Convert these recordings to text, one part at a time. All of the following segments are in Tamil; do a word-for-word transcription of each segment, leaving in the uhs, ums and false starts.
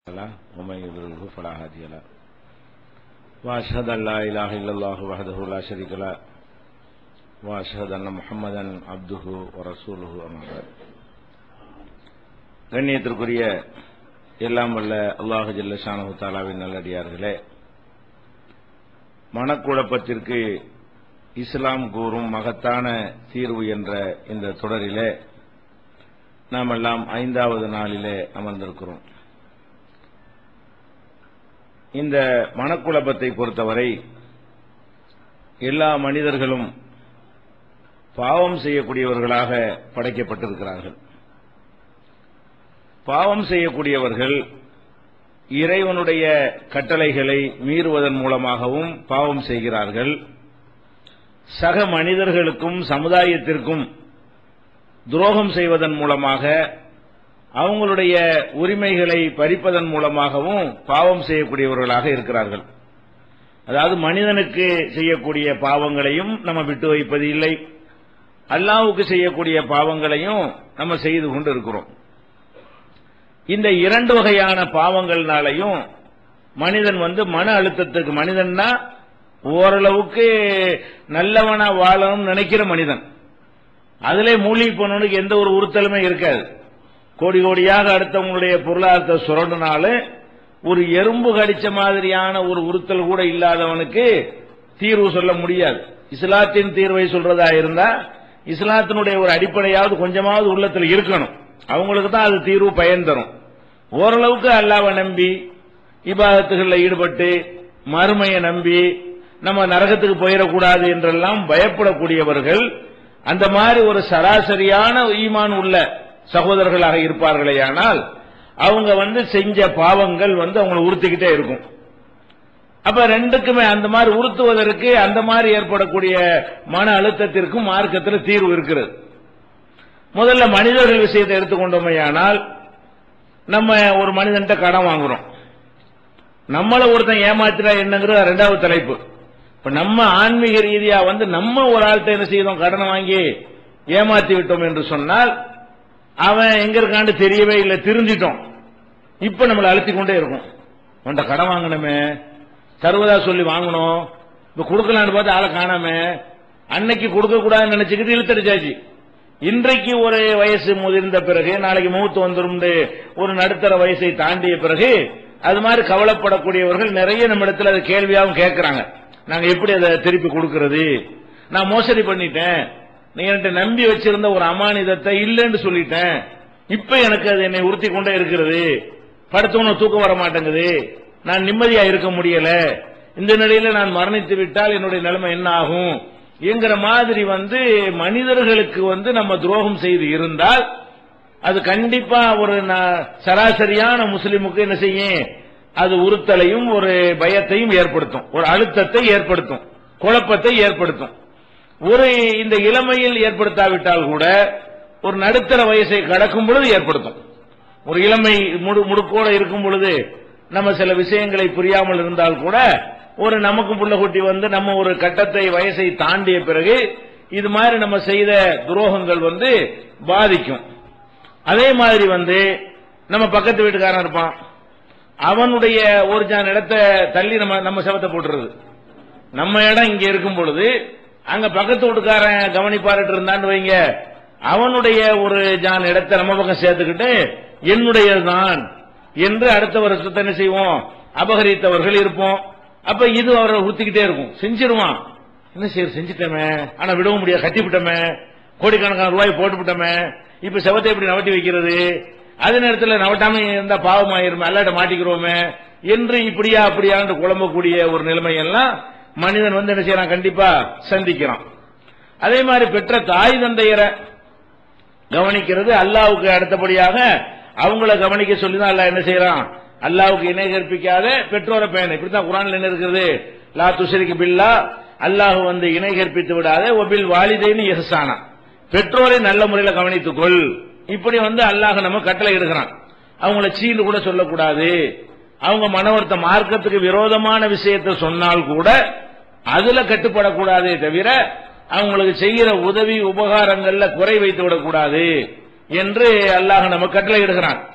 ومن يضلله فلا هادي له واشهد ان لا اله الا الله وحده لا شريك له واشهد ان محمدا عبده ورسوله اما بعد. கண்ணியத்திற்குரிய எல்லாம் வல்ல அல்லாஹ் ஜல்ல ஷானஹு தஆலாவின் நல்லடியார்களே, மனக்குழப்பத்திற்கு இஸ்லாம் கூறும் மகத்தான தீர்வு என்ற இந்த தொடரிலே நாம் எல்லாம் ஐந்தாவது நாளிலே அமர்ந்திருக்கிறோம். இந்த மனக்குழப்பத்தை பொறுத்தவரை எல்லா மனிதர்களும் பாவம் செய்யக்கூடியவர்களாக படைக்கப்பட்டிருக்கிறார்கள். பாவம் செய்யக்கூடியவர்கள் இறைவனுடைய கட்டளைகளை மீறுவதன் மூலமாகவும் பாவம் செய்கிறார்கள். சக மனிதர்களுக்கும் சமுதாயத்திற்கும் துரோகம் செய்வதன் மூலமாக, அவங்களுடைய உரிமைகளை பறிப்பதன் மூலமாகவும் பாவம் செய்யக்கூடியவர்களாக இருக்கிறார்கள். அதாவது மனிதனுக்கு செய்யக்கூடிய பாவங்களையும் நம்ம விட்டு வைப்பது இல்லை, அல்லாஹ்வுக்கு செய்யக்கூடிய பாவங்களையும் நம்ம செய்து கொண்டு இருக்கிறோம். இந்த இரண்டு வகையான பாவங்கள்னாலையும் மனிதன் வந்து மன அழுத்தத்துக்கு, மனிதன்னா ஓரளவுக்கு நல்லவனா வாழணும்னு நினைக்கிற மனிதன், அதிலே மூழ்கி போனவனுக்கு எந்த ஒரு உறுத்தலுமே இருக்காது. கோடி கோடியாக அடுத்தவங்களுடைய பொருளாதாரத்தை சுரண்டினாலும் ஒரு எறும்பு கடிச்ச மாதிரியான ஒரு உறுத்தல் கூட இல்லாதவனுக்கு தீர்வு சொல்ல முடியாது. இஸ்லாத்தின் தீர்வை சொல்றதா இருந்தா இஸ்லாத்தினுடைய ஒரு அடிப்படையாவது கொஞ்சமாவது உள்ளத்தில் இருக்கணும். அவங்களுக்கு தான் அது தீர்வு பயன் தரும். ஓரளவுக்கு அல்லாஹ்வை நம்பி இபாதத்துகளில் ஈடுபட்டு மறுமையை நம்பி நம்ம நரகத்துக்கு போயிடக்கூடாது என்றெல்லாம் பயப்படக்கூடியவர்கள், அந்த மாதிரி ஒரு சராசரியான ஈமான் உள்ள சகோதரர்களாக இருப்பார்களேயானால் அவங்க வந்து செஞ்ச பாவங்கள் வந்து அவங்களை உறுத்திக்கிட்டே இருக்கும். அப்ப ரெண்டுக்குமே அந்த மாதிரி உறுத்துவதற்கு, அந்த மாதிரி ஏற்படக்கூடிய மன அழுத்தத்திற்கும் மார்க்கத்தில் தீர்வு இருக்கிறது. முதல்ல மனிதர்கள் விஷயத்தை எடுத்துக்கொண்டோமையானால், நம்ம ஒரு மனிதன்கிட்ட கடன் வாங்குறோம், நம்மள ஒருத்தன் ஏமாத்தினா என்னங்கிற ரெண்டாவது தலைப்பு. இப்ப நம்ம ஆன்மீக ரீதியா வந்து நம்ம ஒரு ஆள்கிட்ட என்ன செய்தோம், கடனை வாங்கி ஏமாத்தி விட்டோம் என்று சொன்னால் அவன் எங்க இருக்கான்னு தெரியவே இல்லை, திருந்திட்டோம். இப்ப நம்மளை அழுத்தி கொண்டே இருக்கும். உன்ட கடன் வாங்கணுமே, தருவதா சொல்லி வாங்கணும், இப்ப கொடுக்கலான்னு பார்த்து ஆளை காணாம, அன்னைக்கு கொடுக்க கூடாதுன்னு நினைச்சுக்கிட்டு இழுத்தடிச்சாச்சு. இன்றைக்கு ஒரு வயசு முதிர்ந்த பிறகு நாளைக்கு மூத்து வந்துடும், ஒரு நடுத்தர வயசை தாண்டிய பிறகு அது மாதிரி கவலைப்படக்கூடியவர்கள் நிறைய நம்ம இடத்துல அது கேள்வியாகவும் கேட்கிறாங்க. நாங்க எப்படி அதை திருப்பி கொடுக்கிறது, நான் மோசடி பண்ணிட்டேன், நீங்க என்கிட்ட நம்பி வச்சிருந்த ஒரு அமானிதத்தை இல்லைன்னு சொல்லிட்டேன், இப்ப எனக்கு அது என்னை உறுத்தி கொண்டே இருக்கிறது, படுத்தவனும் தூக்கம் வர மாட்டேங்குது, நான் நிம்மதியா இருக்க முடியல, இந்த நிலையில நான் மரணித்து விட்டால் என்னுடைய நிலைமை என்ன ஆகும் என்கிற மாதிரி வந்து மனிதர்களுக்கு வந்து நம்ம துரோகம் செய்து இருந்தால் அது கண்டிப்பா ஒரு சராசரியான முஸ்லிமுக்கு என்ன செய்யும், அது உறுத்தலையும் ஒரு பயத்தையும் ஏற்படுத்தும், ஒரு அழுத்தத்தை ஏற்படுத்தும், குழப்பத்தை ஏற்படுத்தும். ஒரு இந்த இளமையில் ஏற்படுத்தாவிட்டால் கூட ஒரு நடுத்தர வயசை கடக்கும் பொழுது ஏற்படுத்தும். ஒரு இளமை முடுக்கோட இருக்கும் பொழுது நம்ம சில விஷயங்களை புரியாமல் இருந்தால் கூட ஒரு நமக்கு புள்ள குட்டி வந்து நம்ம ஒரு கட்டத்தை வயசை தாண்டிய பிறகு இது மாதிரி நம்ம செய்த துரோகங்கள் வந்து பாதிக்கும். அதே மாதிரி வந்து நம்ம பக்கத்து வீட்டுக்காரன் இருப்பான், அவனுடைய ஒரு ஜான் இடத்தை தள்ளி நம்ம நம்ம செவத்தை போட்டுறது. நம்ம இடம் இங்க இருக்கும் பொழுது அங்க பக்கத்து வீட்டுக்காரன் கவனிப்பாருட்டு இருந்தான்னு வைங்க, அவனுடைய ஒரு ஜான் இடத்தை நம்ம பக்கம் சேர்த்துக்கிட்டு என்னுடையதுதான் என்று அடுத்த வருஷத்தை என்ன செய்வோம், அபகரித்தவர்கள் இருப்போம். அப்ப இது அவரை ஊத்திக்கிட்டே இருக்கும், செஞ்சிருவான். என்ன செய்ய, செஞ்சுட்டமே, ஆனா விடவும் முடியாது, கட்டி விட்டமே, கோடிக்கணக்கான ரூபாய் போட்டு விட்டமே, இப்ப செவத்தை எப்படி நவட்டி வைக்கிறது, அதே நேரத்தில் நவட்டாம இருந்தா பாவமாயிருமே, அல்லாட்ட மாட்டிக்கிறோமே என்று இப்படியா அப்படியா என்று குழம்பக்கூடிய ஒரு நிலைமை எல்லாம் மனிதன் வந்து என்ன செய்யறான், கண்டிப்பா சந்திக்கிறான். அதே மாதிரி பெற்ற தாய் தந்தையரை கவனிக்கிறது அல்லாஹ்வுக்கு அடுத்தபடியாக அவங்கள கவனிக்க சொல்லிதான் அல்லாஹ் என்ன செய்யறான், அல்லாஹ்வுக்கு இணை கற்பிக்காத பெற்றோரை பேண. இப்படித்தான் குர்ஆன்ல என்ன இருக்கிறது, லா துஷ்ரிக் பில்லா, அல்லாஹ் வந்து இணை கற்பித்து விடாத, ஒபில் வாலிதைனி இஹ்சானா, பெற்றோரை நல்ல முறையில் கவனித்துக்கொள். இப்படி வந்து அல்லாஹ் நம்ம கட்டளை இடுகிறான். அவங்கள சீண்டு கூட சொல்லக்கூடாது, அவங்க மனவர்த்த மார்க்கத்துக்கு விரோதமான விஷயத்தை சொன்னால் கூட அதுல கட்டுப்படக்கூடாதே தவிர அவங்களுக்கு செய்கிற உதவி உபகாரங்கள்ல குறை வைத்து விடக்கூடாது என்று அல்லாஹ் நம்ம கட்டளை இடுகிறான்.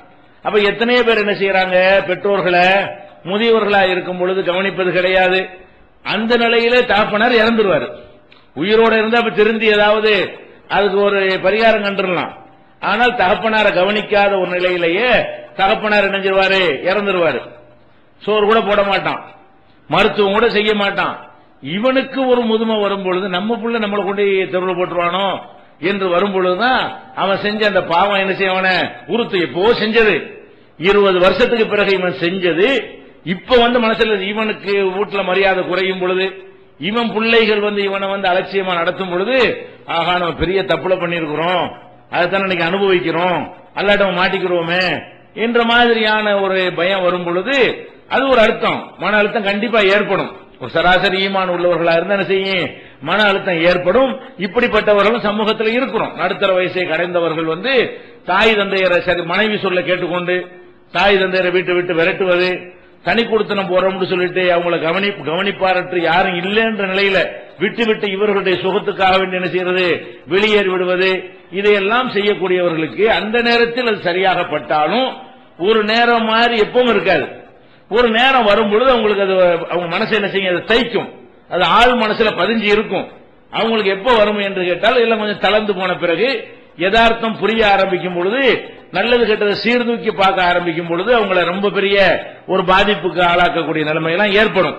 அப்ப எத்தனையோ பேர் என்ன செய்யறாங்க, பெற்றோர்களை முதியவர்களா இருக்கும் பொழுது கவனிப்பது கிடையாது. அந்த நிலையிலே தகப்பனார் இறந்துருவாரு. உயிரோட இருந்தா அப்ப திருந்தி ஏதாவது அதுக்கு ஒரு பரிகாரம் கண்டுடலாம். ஆனால் தகப்பனாரை கவனிக்காத ஒரு நிலையிலேயே தகப்பனார் நினைஞ்சிருவாரு, இறந்துருவாரு. சோறு கூட போட மாட்டான், மருத்துவம் கூட செய்ய மாட்டான். இவனுக்கு ஒரு முதுமை வரும் பொழுது நம்ம புள்ள நம்மளை கொண்டு தெருவில் போட்டுருவானோ என்று வரும் பொழுதுதான் அவன் செஞ்ச அந்த பாவம் என்ன செய்வன உறுத்து. எப்போ செஞ்சது, இருபது வருஷத்துக்கு பிறகு இவன் செஞ்சது இப்ப வந்து மனசுல இவனுக்கு வீட்டுல மரியாதை குறையும் பொழுது, இவன் பிள்ளைகள் வந்து இவனை வந்து அலட்சியமா நடத்தும் பொழுது, ஆகா நம்ம பெரிய தப்புல பண்ணிருக்கிறோம், அதைத்தான் இன்னைக்கு அனுபவிக்கிறோம், அல்லாட்ட மாட்டிக்கிறோமே என்ற மாதிரியான ஒரு பயம் வரும் பொழுது அது ஒரு அழுத்தம், மன அழுத்தம் கண்டிப்பா ஏற்படும். ஒரு சராசரி ஈமான் உள்ளவர்களா இருந்தா என்ன செய்யும், மன அழுத்தம் ஏற்படும். இப்படிப்பட்டவர்களும் சமூகத்தில் இருக்கிறோம். நடுத்தர வயசை கடைந்தவர்கள் வந்து தாய் தந்தையரை சரி மனைவி சொல்ல கேட்டுக்கொண்டு தாய் தந்தையரை வீட்டு விட்டு விரட்டுவது, தனி கொடுத்தனம் போறோம்னு சொல்லிட்டு அவங்களை கவனி கவனிப்பாரற்று யாரும் இல்லைன்ற நிலையில விட்டு விட்டு இவர்களுடைய சுகத்துக்காக வேண்டி என்ன செய்யறது, வெளியேறி விடுவது, இதையெல்லாம் செய்யக்கூடியவர்களுக்கு அந்த நேரத்தில் அது சரியாக பட்டாலும் ஒரு நேரம் மாதிரி எப்பவும் இருக்காது. ஒரு நேரம் வரும் பொழுது அவங்களுக்கு அது அவங்க மனசு என்ன செய்யும், அதை தைக்கும், அது ஆள் மனசுல பதிஞ்சு இருக்கும். அவங்களுக்கு எப்ப வரும் என்று கேட்டால் எல்லாம் கொஞ்சம் தளர்ந்து போன பிறகு யதார்த்தம் புரிய ஆரம்பிக்கும் பொழுது, நல்லது கெட்டதை சீர்தூக்கி பார்க்க ஆரம்பிக்கும் பொழுது அவங்களை ரொம்ப பெரிய ஒரு பாதிப்புக்கு ஆளாக்கக்கூடிய நிலைமையெல்லாம் ஏற்படும்.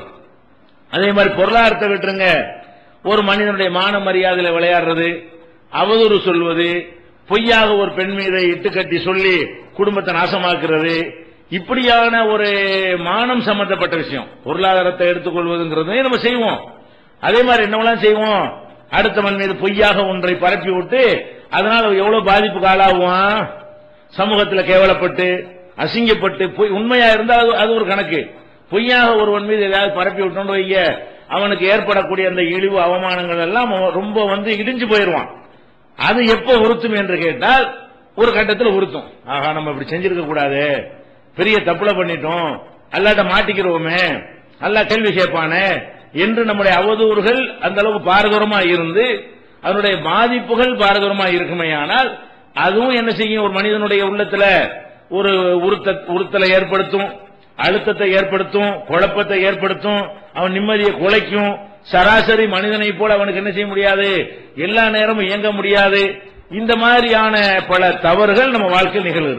அதே மாதிரி பொருளாதாரத்தை விட்டுருங்க, ஒரு மனிதனுடைய மான மரியாதையில விளையாடுறது, அவதூறு சொல்வது, பொய்யாக ஒரு பெண் மீதை இட்டுக்கட்டி சொல்லி குடும்பத்தை நாசமாக்குறது, இப்படியான ஒரு மானம் சம்பந்தப்பட்ட விஷயம் பொருளாதாரத்தை எடுத்துக்கொள்வதுங்கிறத நம்ம செய்வோம். அதே மாதிரி என்னவெல்லாம் செய்வோம், அடுத்தவன் மீது பொய்யாக ஒன்றை பரப்பி விட்டு அதனால எவ்வளவு பாதிப்புக்கு ஆளாகுவான், சமூகத்தில் கேவலப்பட்டு அசிங்கப்பட்டு பொய் உண்மையா இருந்தால் அது ஒரு கணக்கு, பொய்யாக ஒருவன் மீது ஏதாவது பரப்பி விட்டோன்னு வைங்க, அவனுக்கு ஏற்படக்கூடிய அந்த இழிவு அவமானங்கள் எல்லாம் ரொம்ப வந்து இடிஞ்சு போயிடுவான். அது எப்போ உறுத்தும் என்று கேட்டால் ஒரு கட்டத்தில் உறுத்தும். ஆகா நம்ம இப்படி செஞ்சிருக்க கூடாது, பெரிய தப்புல பண்ணிட்டோம், அல்லாட்ட மாட்டிக்கிறோமே, அல்லா கேள்வி கேட்பானே என்று நம்முடைய அவதூறுகள் அந்த அளவுக்கு பாரதூரமா இருந்து அதனுடைய பாதிப்புகள் பாரதூரமா இருக்குமே. ஆனால் அதுவும் என்ன செய்யும், ஒரு மனிதனுடைய உள்ளத்துல ஒரு உறுத்தலை ஏற்படுத்தும், அழுத்தத்தை ஏற்படுத்தும், குழப்பத்தை ஏற்படுத்தும், அவன் நிம்மதியை குலைக்கும். சராசரி மனிதனை போல அவனுக்கு என்ன செய்ய முடியாது, எல்லா நேரமும் இயங்க முடியாது. இந்த மாதிரியான பல தவறுகள் நம்ம வாழ்க்கையில் நிகழ்கிறது.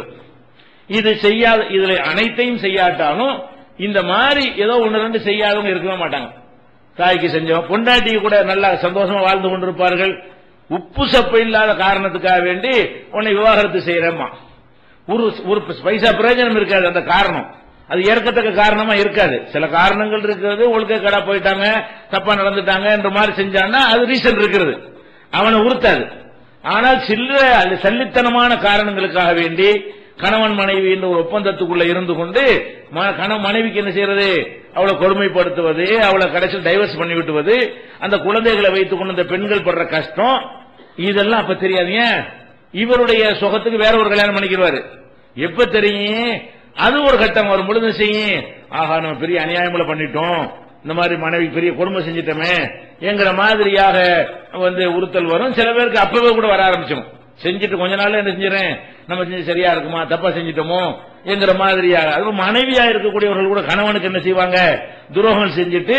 இது செய்யாத இதுல அனைத்தையும் செய்யாட்டாலும் இந்த மாதிரி ஏதோ ஒன்னு ரெண்டு செய்யாதவங்க இருக்கவே மாட்டாங்க. தாய்க்கு செஞ்சோம், பொண்டாட்டிக்கு கூட நல்லா சந்தோஷமா வாழ்ந்து கொண்டிருப்பார்கள். உப்பு சப்பை இல்லாத காரணத்துக்காக வேண்டி உன்னை விவாகரத்து செய்யறேம்மா, ஒரு ஒரு பைசா பிரயோஜனம் இருக்காது. அந்த காரணம் அது ஏற்கத்தக்க காரணமா இருக்காது. சில காரணங்கள் இருக்கிறது, ஒழுக்க கடா போயிட்டாங்க, தப்பா நடந்துட்டாங்க என்ற மாதிரி செஞ்சான்னா அது ரீசன் இருக்கிறது, அவனை உறுத்தாது. ஆனால் சில்லற சல்லித்தனமான காரணங்களுக்காக வேண்டி கணவன் மனைவி என்ற ஒரு ஒப்பந்தத்துக்குள்ள இருந்து கொண்டு கணவன் மனைவிக்கு என்ன செய்யறது, அவளை கொடுமைப்படுத்துவது, அவளை கடைசியில் டைவர்ஸ் பண்ணி விட்டுவது, அந்த குழந்தைகளை வைத்துக் கொண்டு அந்த பெண்கள் படுற கஷ்டம், இதெல்லாம் அப்ப தெரியாதீங்க. இவருடைய சுகத்துக்கு வேற ஒரு கல்யாணம் பண்ணிக்கிறாரு. எப்ப தெரியும், அது ஒரு கட்டம் வரும் பொழுது செய்யும், ஆகா நம்ம பெரிய அநியாயங்களை பண்ணிட்டோம், இந்த மாதிரி மனைவி பெரிய கொடுமை செஞ்சிட்டோமே என்கிற மாதிரியாக வந்து உறுத்தல் வரும். சில பேருக்கு அப்பவே கூட வர ஆரம்பிச்சோம், செஞ்சுட்டு கொஞ்ச நாள்ல என்ன செஞ்சிடறேன், நம்ம செஞ்சு சரியா இருக்குமா, தப்பா செஞ்சிட்டோமோ என்கிற மாதிரியாக. அது மனைவியா இருக்கக்கூடியவர்கள் கூட கணவனுக்கு என்ன செய்வாங்க, துரோகம் செஞ்சுட்டு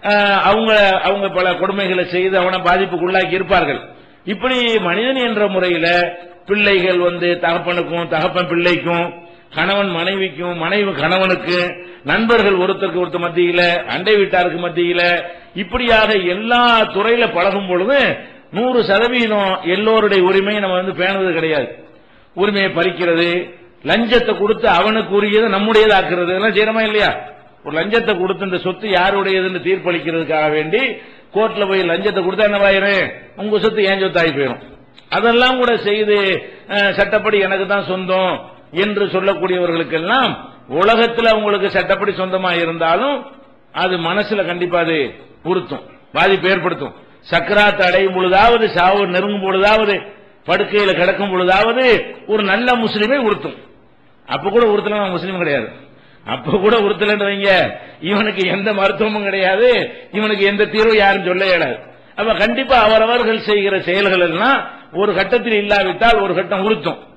அவங்க அவங்க பல கொடுமைகளை செய்து அவனை பாதிப்புக்குள்ளாக்கி இருப்பார்கள். இப்படி மனிதன் என்ற முறையில பிள்ளைகள் வந்து தகப்பனுக்கும், தகப்பன் பிள்ளைக்கும், கணவன் மனைவிக்கும், மனைவி கணவனுக்கு, நண்பர்கள் ஒருத்தருக்கு ஒருத்தர் மத்தியில, அண்டை வீட்டாருக்கு மத்தியில, இப்படியாக எல்லா துறையில பழகும் பொழுது நூறு சதவீதம் எல்லோருடைய உரிமையை நம்ம வந்து பேணுவது கிடையாது. உரிமையை பறிக்கிறது, லஞ்சத்தை கொடுத்து அவனுக்கு உரியதை நம்முடையது ஆக்குறது, இதெல்லாம் செய்யறமா இல்லையா? ஒரு லஞ்சத்தை கொடுத்து இந்த சொத்து யாருடையதுன்னு தீர்ப்பளிக்கிறதுக்காக வேண்டி கோர்ட்ல போய் லஞ்சத்தை கொடுத்தா என்னவாயிரு, உங்க சொத்து ஏன் சொத்து ஆகி போயிடும். அதெல்லாம் கூட செய்து சட்டப்படி எனக்கு தான் சொந்தம் என்று சொல்லக்கூடியவர்களுக்கெல்லாம் உலகத்தில் அவங்களுக்கு சட்டப்படி சொந்தமா இருந்தாலும் அது மனசுல கண்டிப்பா அது உறுத்தும், பாதிப்பு ஏற்படுத்தும். சக்கராத்து அடையும் பொழுதாவது, சாவு நெருங்கும் பொழுதாவது, படுக்கையில் கிடக்கும் பொழுதாவது ஒரு நல்ல முஸ்லீமை உறுத்தும். அப்ப கூட உறுத்தல முஸ்லீம் கிடையாது, அப்ப கூட உறுத்தலன்னு வைங்க, இவனுக்கு எந்த மருத்துவமும் கிடையாது, இவனுக்கு எந்த தீர்வு யாரும் சொல்ல இயலாது. அப்ப கண்டிப்பா அவரவர்கள் செய்கிற செயல்கள் எல்லாம் ஒரு கட்டத்தில் இல்லாவிட்டால் ஒரு கட்டம் உறுத்தும்.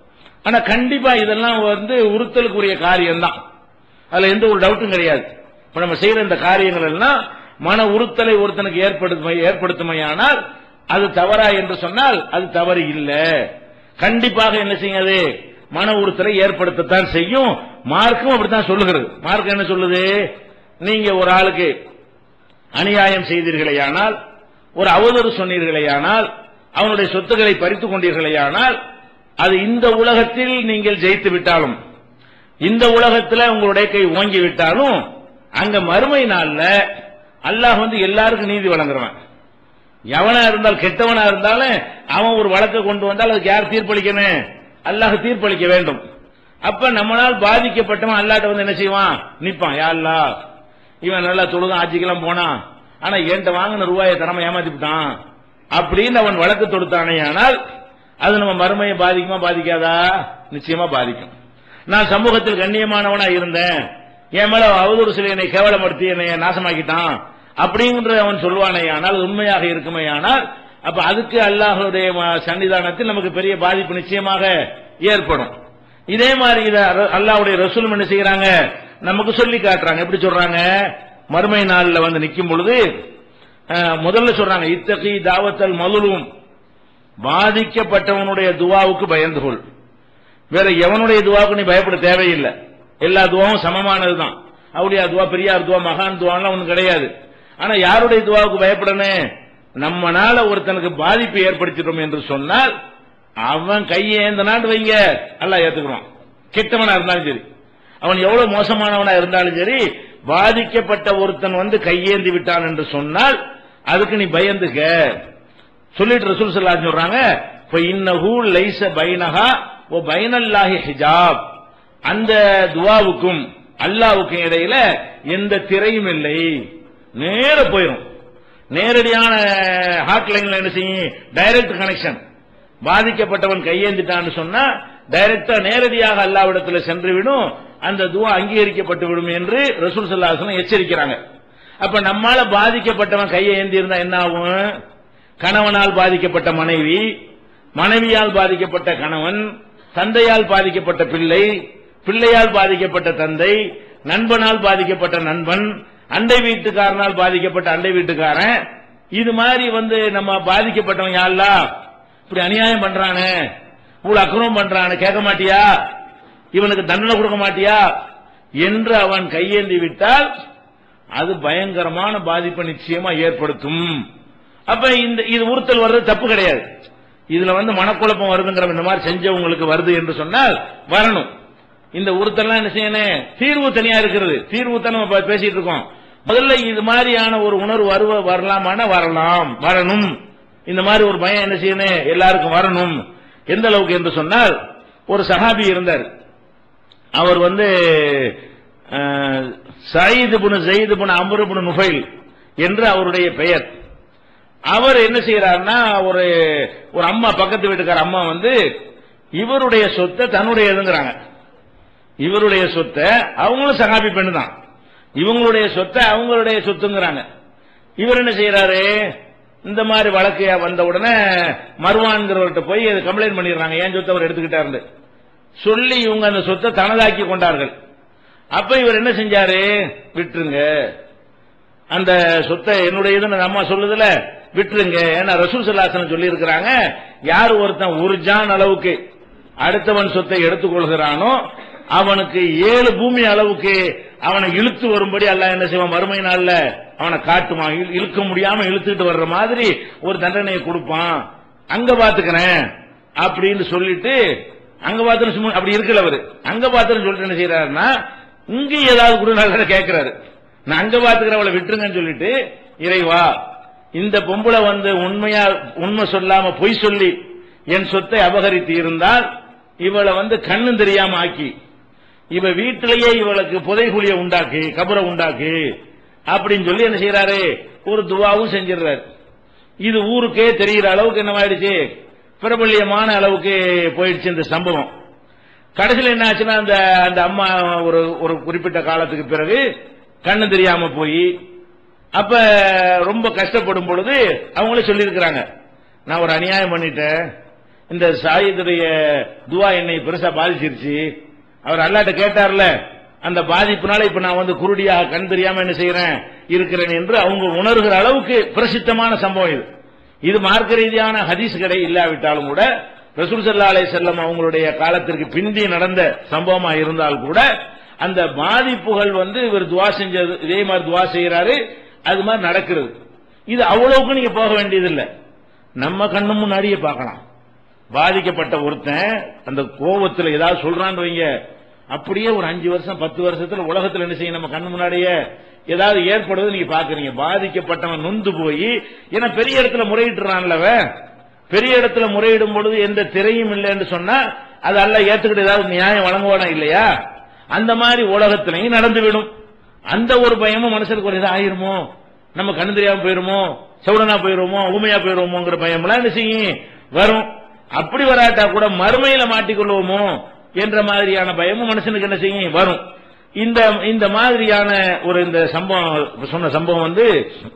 ஆனா கண்டிப்பா இதெல்லாம் வந்து உறுத்தலுக்குரிய காரியம் தான், அதுல எந்த ஒரு டவுட்டும் கிடையாது. இப்ப நம்ம செய்யற இந்த காரியங்கள் எல்லாம் மன உறுத்தலை ஒருத்தனுக்கு ஏற்படுத்துமை ஏற்படுத்துமையானால் அது தவறா என்று சொன்னால் அது தவறு இல்ல. கண்டிப்பாக என்ன செய்யாது, மன உறுத்தலை ஏற்படுத்தத்தான் செய்யும். மார்க்கும் அப்படித்தான் சொல்லுகிறது. மார்க் என்ன சொல்லுது, நீங்க ஒரு ஆளுக்கு அநியாயம் செய்தீர்களேயானால், ஒரு அவதூறு சொன்னீர்களேயானால், அவனுடைய சொத்துக்களை பறித்துக் கொண்டீர்களேயானால், அது இந்த உலகத்தில் நீங்கள் ஜெயித்து விட்டாலும், இந்த உலகத்தில் உங்களுடைய கை ஓங்கி விட்டாலும், அங்க மறுமை நாள்ல அல்லாஹ் வந்து எல்லாருக்கும் நீதி வழங்குறவன். எவனா இருந்தால் கெட்டவனா இருந்தாலும் அவன் ஒரு வழக்கை கொண்டு வந்தால் அதுக்கு யார் தீர்ப்பளிக்கணும், அல்லாஹ் தீர்ப்பளிக்க வேண்டும். அப்ப நம்மளால் பாதிக்கப்பட்டவன் அல்லாஹ்ட்ட வந்து என்ன செய்வான், நிப்பான். யா அல்லாஹ், இவன் நல்லா தொழுதான், ஆட்சிக்கெல்லாம் போனான், ஆனா என்கிட்ட வாங்கின ரூபாயை தரமா ஏமாத்திவிட்டான் அப்படின்னு அவன் வழக்கு தொடுத்தானே, ஆனால் அது நம்ம மறுமையை பாதிக்குமா பாதிக்காதா? நிச்சயமா பாதிக்கும். நான் சமூகத்தில் கண்ணியமானவனா இருந்தேன், என் மேல அவதூறு சில என்னை கேவலப்படுத்தி என்னை நாசமாக்கிட்டான் அப்படிங்கிற அவன் சொல்வானே, ஆனால் உண்மையாக இருக்குமே, ஆனால் அப்ப அதுக்கு அல்லாஹ்வுடைய சன்னிதானத்தில் நமக்கு பெரிய பாதிப்பு நிச்சயமாக ஏற்படும். இதே மாதிரி அல்லாஹ்வுடைய ரசூல் என்ன செய்யறாங்க, நமக்கு சொல்லி காட்டுறாங்க. எப்படி சொல்றாங்க, மறுமை நாள்ல வந்து நிக்கும் பொழுது முதல்ல சொல்றாங்க, இத்தகி தாவத்தல் மதுலும், பாதிக்கப்பட்டவனுடைய துவாவுக்கு பயந்து கொள். வேற எவனுடைய துவாவுக்கு நீ பயப்பட தேவையில்லை, எல்லா துவாவும் சமமானதுதான். அவருடைய துவா, பெரியார் துவா, மகான் துவான்லாம் ஒண்ணு கிடையாது. ஆனா யாருடைய துவாவுக்கு பயப்படணும், நம்மனால ஒருத்தனுக்கு பாதிப்பு ஏற்படுத்திட்டோம் என்று சொன்னால் அவன் கையேந்தனான்னு வைங்க, அல்லாஹ் ஏத்துக்குறான். கெட்டவனா இருந்தாலும் சரி, அவன் எவ்வளவு மோசமானவனா இருந்தாலும் சரி, பாதிக்கப்பட்ட ஒருத்தன் வந்து கையேந்தி விட்டான் என்று சொன்னால் அதுக்கு நீ பயந்துக்க சொல்லிட்டு ரசூல் ஸல்லல்லாஹு அலைஹி சொல்றாங்க, ஃபஇன்னஹு லைஸ பைனஹா வ பைனல்லாஹி ஹிஜாப். அந்த துஆவுக்கும் அல்லாஹ்வுக்கும் இடையில எந்த திரையும் இல்லை, நேர போயிடும். நேரடியான ஹாட்லைன்ல என்ன செய்யும், டைரக்ட் கனெக்ஷன். பாதிக்கப்பட்டவன் கையேந்திட்டான்னு சொன்னா டைரக்டா நேரடியாக அல்லாஹ்விடத்தில் சென்றுவிடும், அந்த துஆ அங்கீகரிக்கப்பட்டு விடும் என்று ரசூல் ஸல்லல்லாஹு அலைஹி வஸல்லம் எச்சரிக்கிறாங்க. அப்ப நம்மால பாதிக்கப்பட்டவன் கையை ஏந்தி இருந்தா என்ன ஆகும், கணவனால் பாதிக்கப்பட்ட மனைவி, மனைவியால் பாதிக்கப்பட்ட கணவன், தந்தையால் பாதிக்கப்பட்ட பிள்ளை, பிள்ளையால் பாதிக்கப்பட்ட தந்தை, நண்பனால் பாதிக்கப்பட்ட நண்பன், அண்டை வீட்டுக்காரனால் பாதிக்கப்பட்ட அண்டை வீட்டுக்காரன், இது மாதிரி வந்து நம்ம பாதிக்கப்பட்டவன் யா அல்லாஹ் இப்படி அநியாயம் பண்றானே, இவ்வளவு அக்கிரமம் பண்றானே, கேட்க மாட்டியா, இவனுக்கு தண்டனை கொடுக்க மாட்டியா என்று அவன் கையேந்தி விட்டால் அது பயங்கரமான பாதிப்பை நிச்சயமா ஏற்படுத்தும். அப்ப இந்த இது உறுத்தல் வர்றது தப்பு கிடையாது. இதுல வந்து மனக்குழப்பம் வருதுங்கிற இந்த மாதிரி செஞ்சவங்களுக்கு வருது என்று சொன்னால் வரணும். இந்த உறுத்தல்லாம் என்ன செய்யணும், தீர்வு தனியா இருக்கிறது. தீர்வு தான் நம்ம பேசிட்டு இருக்கோம். முதல்ல இது மாதிரியான ஒரு உணர்வு வருவ வரலாமான வரலாம், வரணும். இந்த மாதிரி ஒரு பயம் என்ன செய்யணும், எல்லாருக்கும் வரணும். எந்த அளவுக்கு என்று சொன்னால், ஒரு சஹாபி இருந்தார். அவர் வந்து Saeed ibn Zaid ibn Amr ibn Nufail என்று அவருடைய பெயர். அவர் என்ன செய்யறாருன்னா, ஒரு ஒரு அம்மா, பக்கத்து வீட்டுக்கார அம்மா வந்து இவருடைய சொத்தை தன்னுடையதுங்கிறாங்க. இவருடைய சொத்தை, அவங்களும் சஹாபி பெண்ணு தான், இவங்களுடைய சொத்தை அவங்களுடைய சொத்துங்கிறாங்க. இவர் என்ன செய்யறாரு, இந்த மாதிரி வழக்கு வந்த உடனே மர்வான்கிறவர்கிட்ட போய் கம்ப்ளைண்ட் பண்ணிடுறாங்க, ஏன் சொத்தை அவர் எடுத்துக்கிட்டாரு சொல்லி இவங்க அந்த சொத்தை தனதாக்கி கொண்டார்கள். அப்ப இவர் என்ன செஞ்சாரு, விட்டுருங்க, அந்த சொத்தை என்னுடையதுன்னு அம்மா சொல்லுதுல, விட்டுருங்க. ஏன்னா ரசூல் ஸல்லல்லாஹு அலைஹி வஸல்லம் சொல்லி இருக்கிறாங்க, யார் ஒருத்தன் ஒரு ஜான் அளவுக்கு அடுத்தவன் சொத்தை எடுத்துக்கொள்கிறானோ அவனுக்கு ஏழு பூமி அளவுக்கு அவனை இழுத்து வரும்படி அல்லாஹ் என்ன செய்வான், மறுமை நாள்ல அவனை காட்டுவான். இழுக்க முடியாம இழுத்துட்டு வர்ற மாதிரி ஒரு தண்டனையை கொடுப்பான். அங்க பாத்துக்கிறேன் அப்படின்னு சொல்லிட்டு, அங்க பாத்து அப்படி இருக்கல அவரு, அங்க பாத்துன்னு சொல்லிட்டு என்ன செய்யறாருன்னா, இங்க ஏதாவது கூட நல்ல கேட்கிறாரு, நான் அங்க பாத்துக்கிறவளை விட்டுருங்கன்னு சொல்லிட்டு, இறைவா இந்த பொம்பளை வந்து உண்மையா உண்மை சொல்லாம பொய் சொல்லி என் சொத்தை அபகரித்து இருந்தால் இவளை வந்து கண்ணு தெரியாம ஆக்கி, இவ வீட்டிலேயே இவளுக்கு புதைகுழிய உண்டாக்கு, கபரை உண்டாக்கு அப்படின்னு சொல்லி என்ன செய்யறாரு, ஒரு துவாவும் செஞ்சிடறாரு. இது ஊருக்கே தெரிகிற அளவுக்கு என்னவாயிடுச்சு, பிரபல்யமான அளவுக்கு போயிடுச்சு இந்த சம்பவம். கடைசியில் என்ன ஆச்சுன்னா, அந்த அந்த அம்மா ஒரு ஒரு குறிப்பிட்ட காலத்துக்கு பிறகு கண்ணு தெரியாம போய், அப்ப ரொம்ப கஷ்டப்படும் பொழுது அவங்களே சொல்லியிருக்கிறாங்க, நான் ஒரு அநியாயம் பண்ணிட்டேன், இந்த சாயிதுடைய துவா என்னை பெருசா பாதிச்சிருச்சு, அவர் அல்லாஹ்ட்ட கேட்டார்ல, அந்த பாதிப்புனால இப்ப நான் வந்து குருடியாக கண் தெரியாம என்ன செய்யறேன் இருக்கிறேன் என்று அவங்க உணர்கிற அளவுக்கு பிரசித்தமான சம்பவம் இது. இது மார்க்க ரீதியான ஹதீஸ் கடை இல்லாவிட்டாலும் கூட ரசூல் ஸல்லல்லாஹு அலைஹி வஸல்லம் அவங்களுடைய காலத்திற்கு பிந்தி நடந்த சம்பவமா இருந்தால் கூட அந்த பாதிப்புகள் வந்து இவர் துவா செஞ்சது இதே மாதிரி துவா செய்யறாரு, அது மாதிரி நடக்கிறது. இது அவ்வளவுக்கு நீங்க போக வேண்டியதில்லை, நம்ம கண்ணு முன்னாடியே பார்க்கலாம். பாதிக்கப்பட்ட ஒருத்தன் அந்த கோபத்தில் ஏதாவது சொல்றான்னு வைங்க, அப்படியே ஒரு அஞ்சு வருஷம் பத்து வருஷத்துல உலகத்தில் என்ன செய்யும், நம்ம கண்ணு முன்னாடியே ஏதாவது ஏற்படுவது நீங்க பாக்குறீங்க. பாதிக்கப்பட்டவன் நொந்து போய், ஏன்னா பெரிய இடத்துல முறையிட்டுறான்லவ, பெரிய இடத்துல முறையிடும் பொழுது எந்த திரையும் இல்லை என்று சொன்னா அது அல்லாஹ் ஏத்துக்கிட்டு ஏதாவது நியாயம் வழங்குவானா இல்லையா? அந்த மாதிரி உலகத்திலையும் நடந்துவிடும். அந்த ஒரு பயமும் மனுஷனுக்கு ஒரு இதாக ஆயிருமோ, நம்ம கண்ணு தெரியாம போயிருமோ, செவுடனா போயிருவோமோ, ஊமையா போயிருவோமோங்கிற பயம்லாம் என்ன செய்யும் வரும். அப்படி வராட்டா கூட மறுமையில மாட்டிக்கொள்வோமோ என்ற மாதிரியான பயமும் மனுஷனுக்கு என்ன செய்யும் வரும். இந்த இந்த மாதிரியான ஒரு இந்த சம்பவம் சொன்ன சம்பவம் வந்து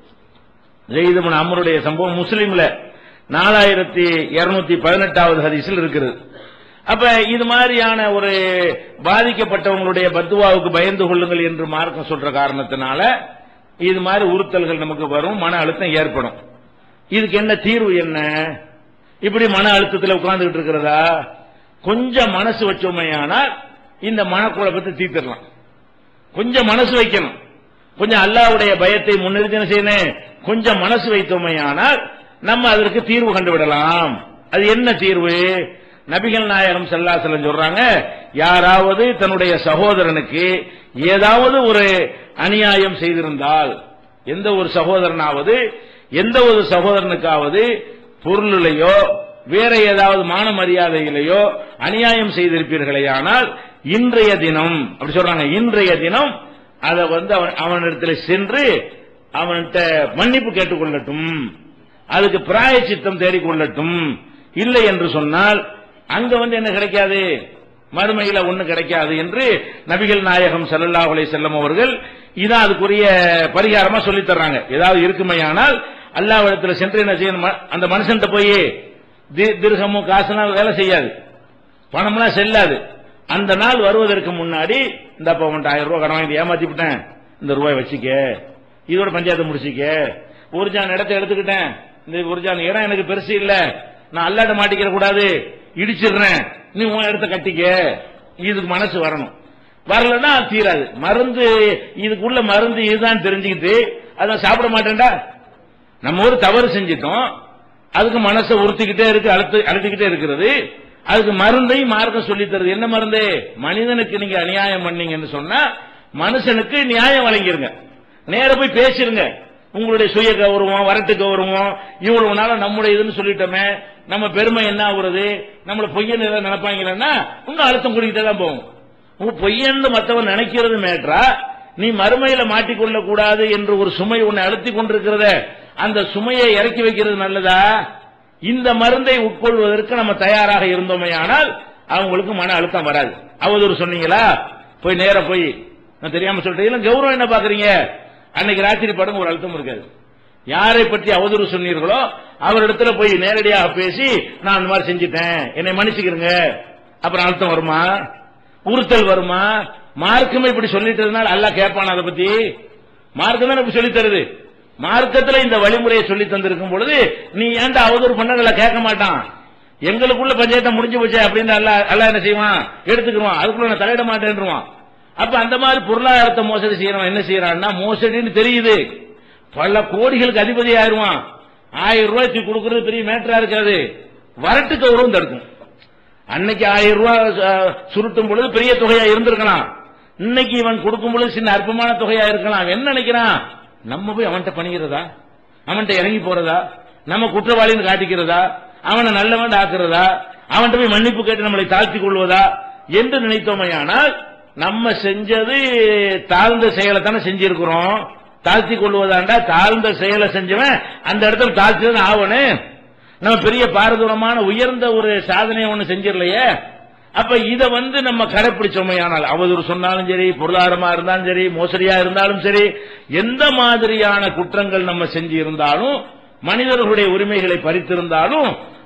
ஸைத் இப்னு அம்ருடைய சம்பவம் முஸ்லிம்ல நாலாயிரத்தி இருநூத்தி பதினெட்டாவது ஹதீஸில் இருக்கிறது. அப்ப இது மாதிரியான ஒரு பாதிக்கப்பட்டவங்களுடைய பத்துவாவுக்கு பயந்து கொள்ளுங்கள் என்று மார்க்கம் சொல்ற காரணத்தினால இது மாதிரி உறுத்தல்கள் நமக்கு வரும், மன அழுத்தம் ஏற்படும். இதுக்கு என்ன தீர்வு என்ன? இப்படி மன அழுத்தத்தில் உட்கார்ந்துட்டு இருக்கிறதா? கொஞ்சம் மனசு வச்சோமையானால் இந்த மனக்குழப்பத்தை தீர்த்திடலாம். கொஞ்சம் மனசு வைக்கணும், கொஞ்சம் அல்லாஹ்வுடைய பயத்தை முன்னிறுத்தி செய்யணும். கொஞ்சம் மனசு வைத்தோமையானால் நம்ம அதற்கு தீர்வு கண்டுவிடலாம். அது என்ன தீர்வு? நபிகள் நாயகம் ஸல்லல்லாஹு அலைஹி வஸல்லம் சொல்றாங்க, யாராவது தன்னுடைய சகோதரனுக்கு ஏதாவது ஒரு அநியாயம் செய்திருந்தால், எந்த ஒரு சகோதரனாவது எந்த ஒரு சகோதரனுக்காவது பொருளிலேயோ வேற ஏதாவது மான மரியாதையிலேயோ அநியாயம் செய்திருப்பீர்களேயானால் இன்றைய தினம், அப்படி சொல்றாங்க, இன்றைய தினம் அதை வந்து அவனிடத்தில் சென்று அவன்கிட்ட மன்னிப்பு கேட்டுக்கொள்ளட்டும், அதுக்கு பிராயச்சித்தம் தேடிக்கொள்ளட்டும். இல்லை என்று சொன்னால் அங்க வந்து என்ன கிடைக்காது, மறுமையில ஒண்ணு கிடைக்காது என்று நபிகள் நாயகம் ஸல்லல்லாஹு அலைஹி வஸல்லம் அவர்கள் இதான் அதுக்குரிய பரிகாரமா சொல்லி தர்றாங்க. ஏதாவது இருக்குமையானால் அல்லாஹ்விடத்துல சென்று என்ன செய்யணும், அந்த மனுஷன்ட்ட போய் திர்ஹமும் காசுனா வேலை செய்யாது, பணம்லாம் செல்லாது. அந்த நாள் வருவதற்கு முன்னாடி இந்த அப்ப உன்ட்ட ஆயிரம் ரூபாய் கடன் வாங்கி ஏமாத்தி விட்டேன், இந்த ரூபாய் வச்சுக்க, இதோட பஞ்சாயத்தை முடிச்சிக்க, ஒரு ஜான் இடத்தை எடுத்துக்கிட்டேன், இந்த ஒரு ஜான் இடம் எனக்கு பெருசு இல்ல, நான் அல்லாட்ட மாட்டிக்கிற கூடாது, இடிச்சிடுறேன், நீ உன் இடத்த கட்டிக்க. இதுக்கு மனசு வரணும். வரலன்னா தீராது. மருந்து இதுக்குள்ள மருந்து இதுதான் தெரிஞ்சுக்கிட்டு அதான் சாப்பிட மாட்டேன்டா. நம்ம ஒரு தவறு செஞ்சிட்டோம், அதுக்கு மனசை உறுத்திக்கிட்டே இருக்கு, அழுத்து அழுத்திக்கிட்டே இருக்கிறது. அதுக்கு மருந்தை மார்க்கம் சொல்லி தருது. என்ன மருந்து? மனிதனுக்கு நீங்க அநியாயம் பண்ணீங்கன்னு சொன்னா மனுஷனுக்கு நியாயம் வழங்கிருங்க, நேர போய் பேசிருங்க. உங்களுடைய சுய கௌரவம், வரட்டு கௌரவம், இவ்வளவு நாள நம்முடைய இதுன்னு சொல்லிட்டோமே, நம்ம பெருமை என்ன ஆகுறது, நம்மள பொய்யன்னு ஏதாவது நினைப்பாங்கன்னா இன்னும் அழுத்தம் கூடிக்கிட்டே தான் போகும். உங்க பொய்யன்னு மற்றவன் நினைக்கிறது மேட்ரா, நீ மறுமையில மாட்டிக்கொள்ள கூடாது என்று ஒரு சுமை உன்னை அழுத்தி கொண்டிருக்கிறத, அந்த சுமையை இறக்கி வைக்கிறது நல்லதா? இந்த மருந்தை உட்கொள்வதற்கு நம்ம தயாராக இருந்தோமே ஆனால் அவங்களுக்கு மன அழுத்தம் வராது. அவதூறு சொன்னீங்களா, போய் நேர போய் நான் தெரியாம சொல்றீங்க, கௌரவம் என்ன பாக்குறீங்க, அன்னைக்கு ராத்திரி படம் ஒரு அழுத்தம் இருக்காது. யாரை பற்றி அவதூறு சொன்னீர்களோ அவரிடத்துல போய் நேரடியாக பேசி நான் அந்த மாதிரி செஞ்சிட்டேன், என்னை மன்னிச்சுக்கிறங்க, அப்புறம் அழுத்தம் வருமா, உறுத்தல் வருமா? மார்க்கமே இப்படி சொல்லிட்டதுனால அல்லாஹ் கேட்பான? அதை பத்தி மார்க்கம் தான் இப்படி சொல்லி தருது. மார்க்கத்தில் இந்த வழிமுறையை சொல்லி தந்திருக்கும் பொழுது நீ ஏன்டா அவதூறு பண்ண நல்லா கேட்க மாட்டான். எங்களுக்குள்ள பஞ்சாயத்தை முடிஞ்சு போச்சு அப்படின்னு அல்லாஹ் அல்லாஹ் என்ன செய்வான், எடுத்துக்குவான், அதுக்குள்ள நான் தலையிட மாட்டேன்றான். அப்ப அந்த மாதிரி பொருளாதாரத்தை மோசடி செய்யறவன் என்ன செய்யறான்னா, மோசடின்னு தெரியுது, பல கோடிகளுக்கு அதிபதி ஆயிருவான். ஆயிரம் ரூபாய்க்கு கொடுக்கறது பெரிய மேட்டரா இருக்காது, வரட்டு கௌரவம் தடுக்கும். அன்னைக்கு ஆயிரம் ரூபாய் சுருட்டும் பொழுது பெரிய தொகையா இருந்திருக்கலாம், இன்னைக்கு இவன் கொடுக்கும் பொழுது சின்ன அற்பமான தொகையா இருக்கலாம். அவன் என்ன நினைக்கிறான், நம்ம போய் அவன்கிட்ட பணிகிறதா, அவன்கிட்ட இறங்கி போறதா, நம்ம குற்றவாளின்னு காட்டிக்கிறதா, அவனை நல்லவன் ஆக்குறதா, அவன்கிட்ட போய் மன்னிப்பு கேட்டு நம்மளை தாழ்த்தி கொள்வதா என்று நினைத்தோமையானால் நம்ம செஞ்சது தாழ்ந்த செயலை தானே செஞ்சிருக்கிறோம். தாழ்த்தி கொள்வதாண்டா தாழ்ந்த செயலை செஞ்சவன் அந்த இடத்துல தாழ்த்தி தான் ஆவணும். நம்ம பெரிய பாரதூரமான உயர்ந்த ஒரு சாதனையை ஒண்ணு செஞ்சிடலையே. அப்ப இத வந்து நம்ம கடைப்பிடிச்சோமையானால், அவதூறு சொன்னாலும் சரி, பொருளாதாரமா இருந்தாலும் சரி, மோசடியா இருந்தாலும் சரி, எந்த மாதிரியான குற்றங்கள் நம்ம செஞ்சு இருந்தாலும், மனிதர்களுடைய உரிமைகளை பறித்திருந்தாலும்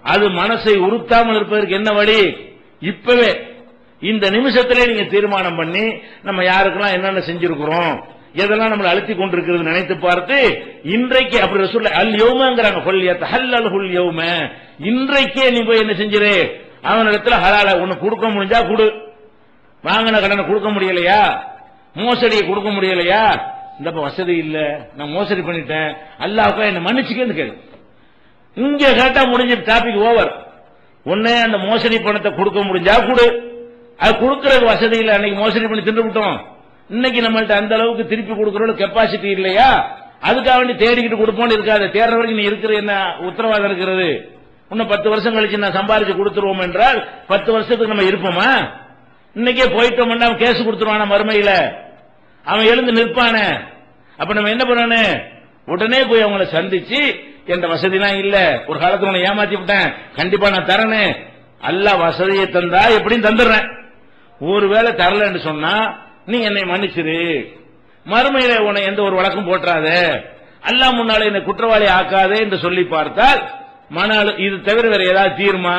அது மனசை உறுத்தாமல் இருப்பதற்கு என்ன வழி? இப்பவே இந்த நிமிஷத்திலே நீங்க தீர்மானம் பண்ணி நம்ம யாருக்கெல்லாம் என்னென்ன செஞ்சிருக்கிறோம், எதெல்லாம் நம்மளை அழுத்தி கொண்டிருக்கிறது நினைத்து பார்த்து இன்றைக்கு அப்படி சொல்ல அல் யௌமங்கறாங்க. கொல்லியத் ஹல்லல் ஹுல் யௌம, இன்றைக்கே நீ போய் என்ன செஞ்சிரு, அவனிடத்துல ஹலால ஒன்னு கொடுக்க முடிஞ்சா கொடு. வாங்கின கடனை கொடுக்க முடியலையா, மோசடியை கொடுக்க முடியலையா, இந்த வசதி இல்ல நான் மோசடி பண்ணிட்டேன் அல்லாஹ்க்கா என்ன மன்னிச்சுக்கன்னு கேளு. இங்க கேட்டா முடிஞ்ச டாபிக் ஓவர். ஒன்னே அந்த மோசடி பணத்தை கொடுக்க முடிஞ்சா கொடு. அது கொடுக்கற வசதி இல்ல, அன்னைக்கு மோசடி பண்ணி தின்று விட்டோம், இன்னைக்கு நம்மள்ட்ட அந்த அளவுக்கு திருப்பி கொடுக்கற கெப்பாசிட்டி இல்லையா, அதுக்காக வேண்டி தேடிக்கிட்டு கொடுப்போம்னு இருக்காது. தேடுற வரைக்கும் நீ இருக்கிற என்ன உத்தரவாதம் இருக்கிறது? இன்னும் பத்து வருஷம் கழிச்சு நான் சம்பாரிச்சு கொடுத்துருவோம் என்றால் பத்து வருஷத்துக்கு நம்ம இருப்போமா? இன்னைக்கே போயிட்டோம்னா அவன் கேஸ் கொடுத்துருவான மறுமையில, அவன் எழுந்து நிற்பான. அப்ப நம்ம என்ன பண்ணணும், உடனே போய் அவங்களை சந்திச்சு என்ற வசதிலாம் இல்ல, ஒரு காலத்துல உன்னை ஏமாத்தி விட்டேன், கண்டிப்பா நான் தரேன்னு அல்லாஹ் வசதியை தந்தா எப்படின்னு தந்துடுறேன். ஒருவேளை தரலன்னு சொன்னா நீ என்னை மன்னிச்சிரு, மறுமையில உன்னை எந்த ஒரு வழக்கம் போட்டுறாத, அல்லாஹ் முன்னாலே என்னை குற்றவாளி ஆக்காதே என்று சொல்லி பார்த்தால் மன இது தவிர வேற ஏதாவது தீர்மா?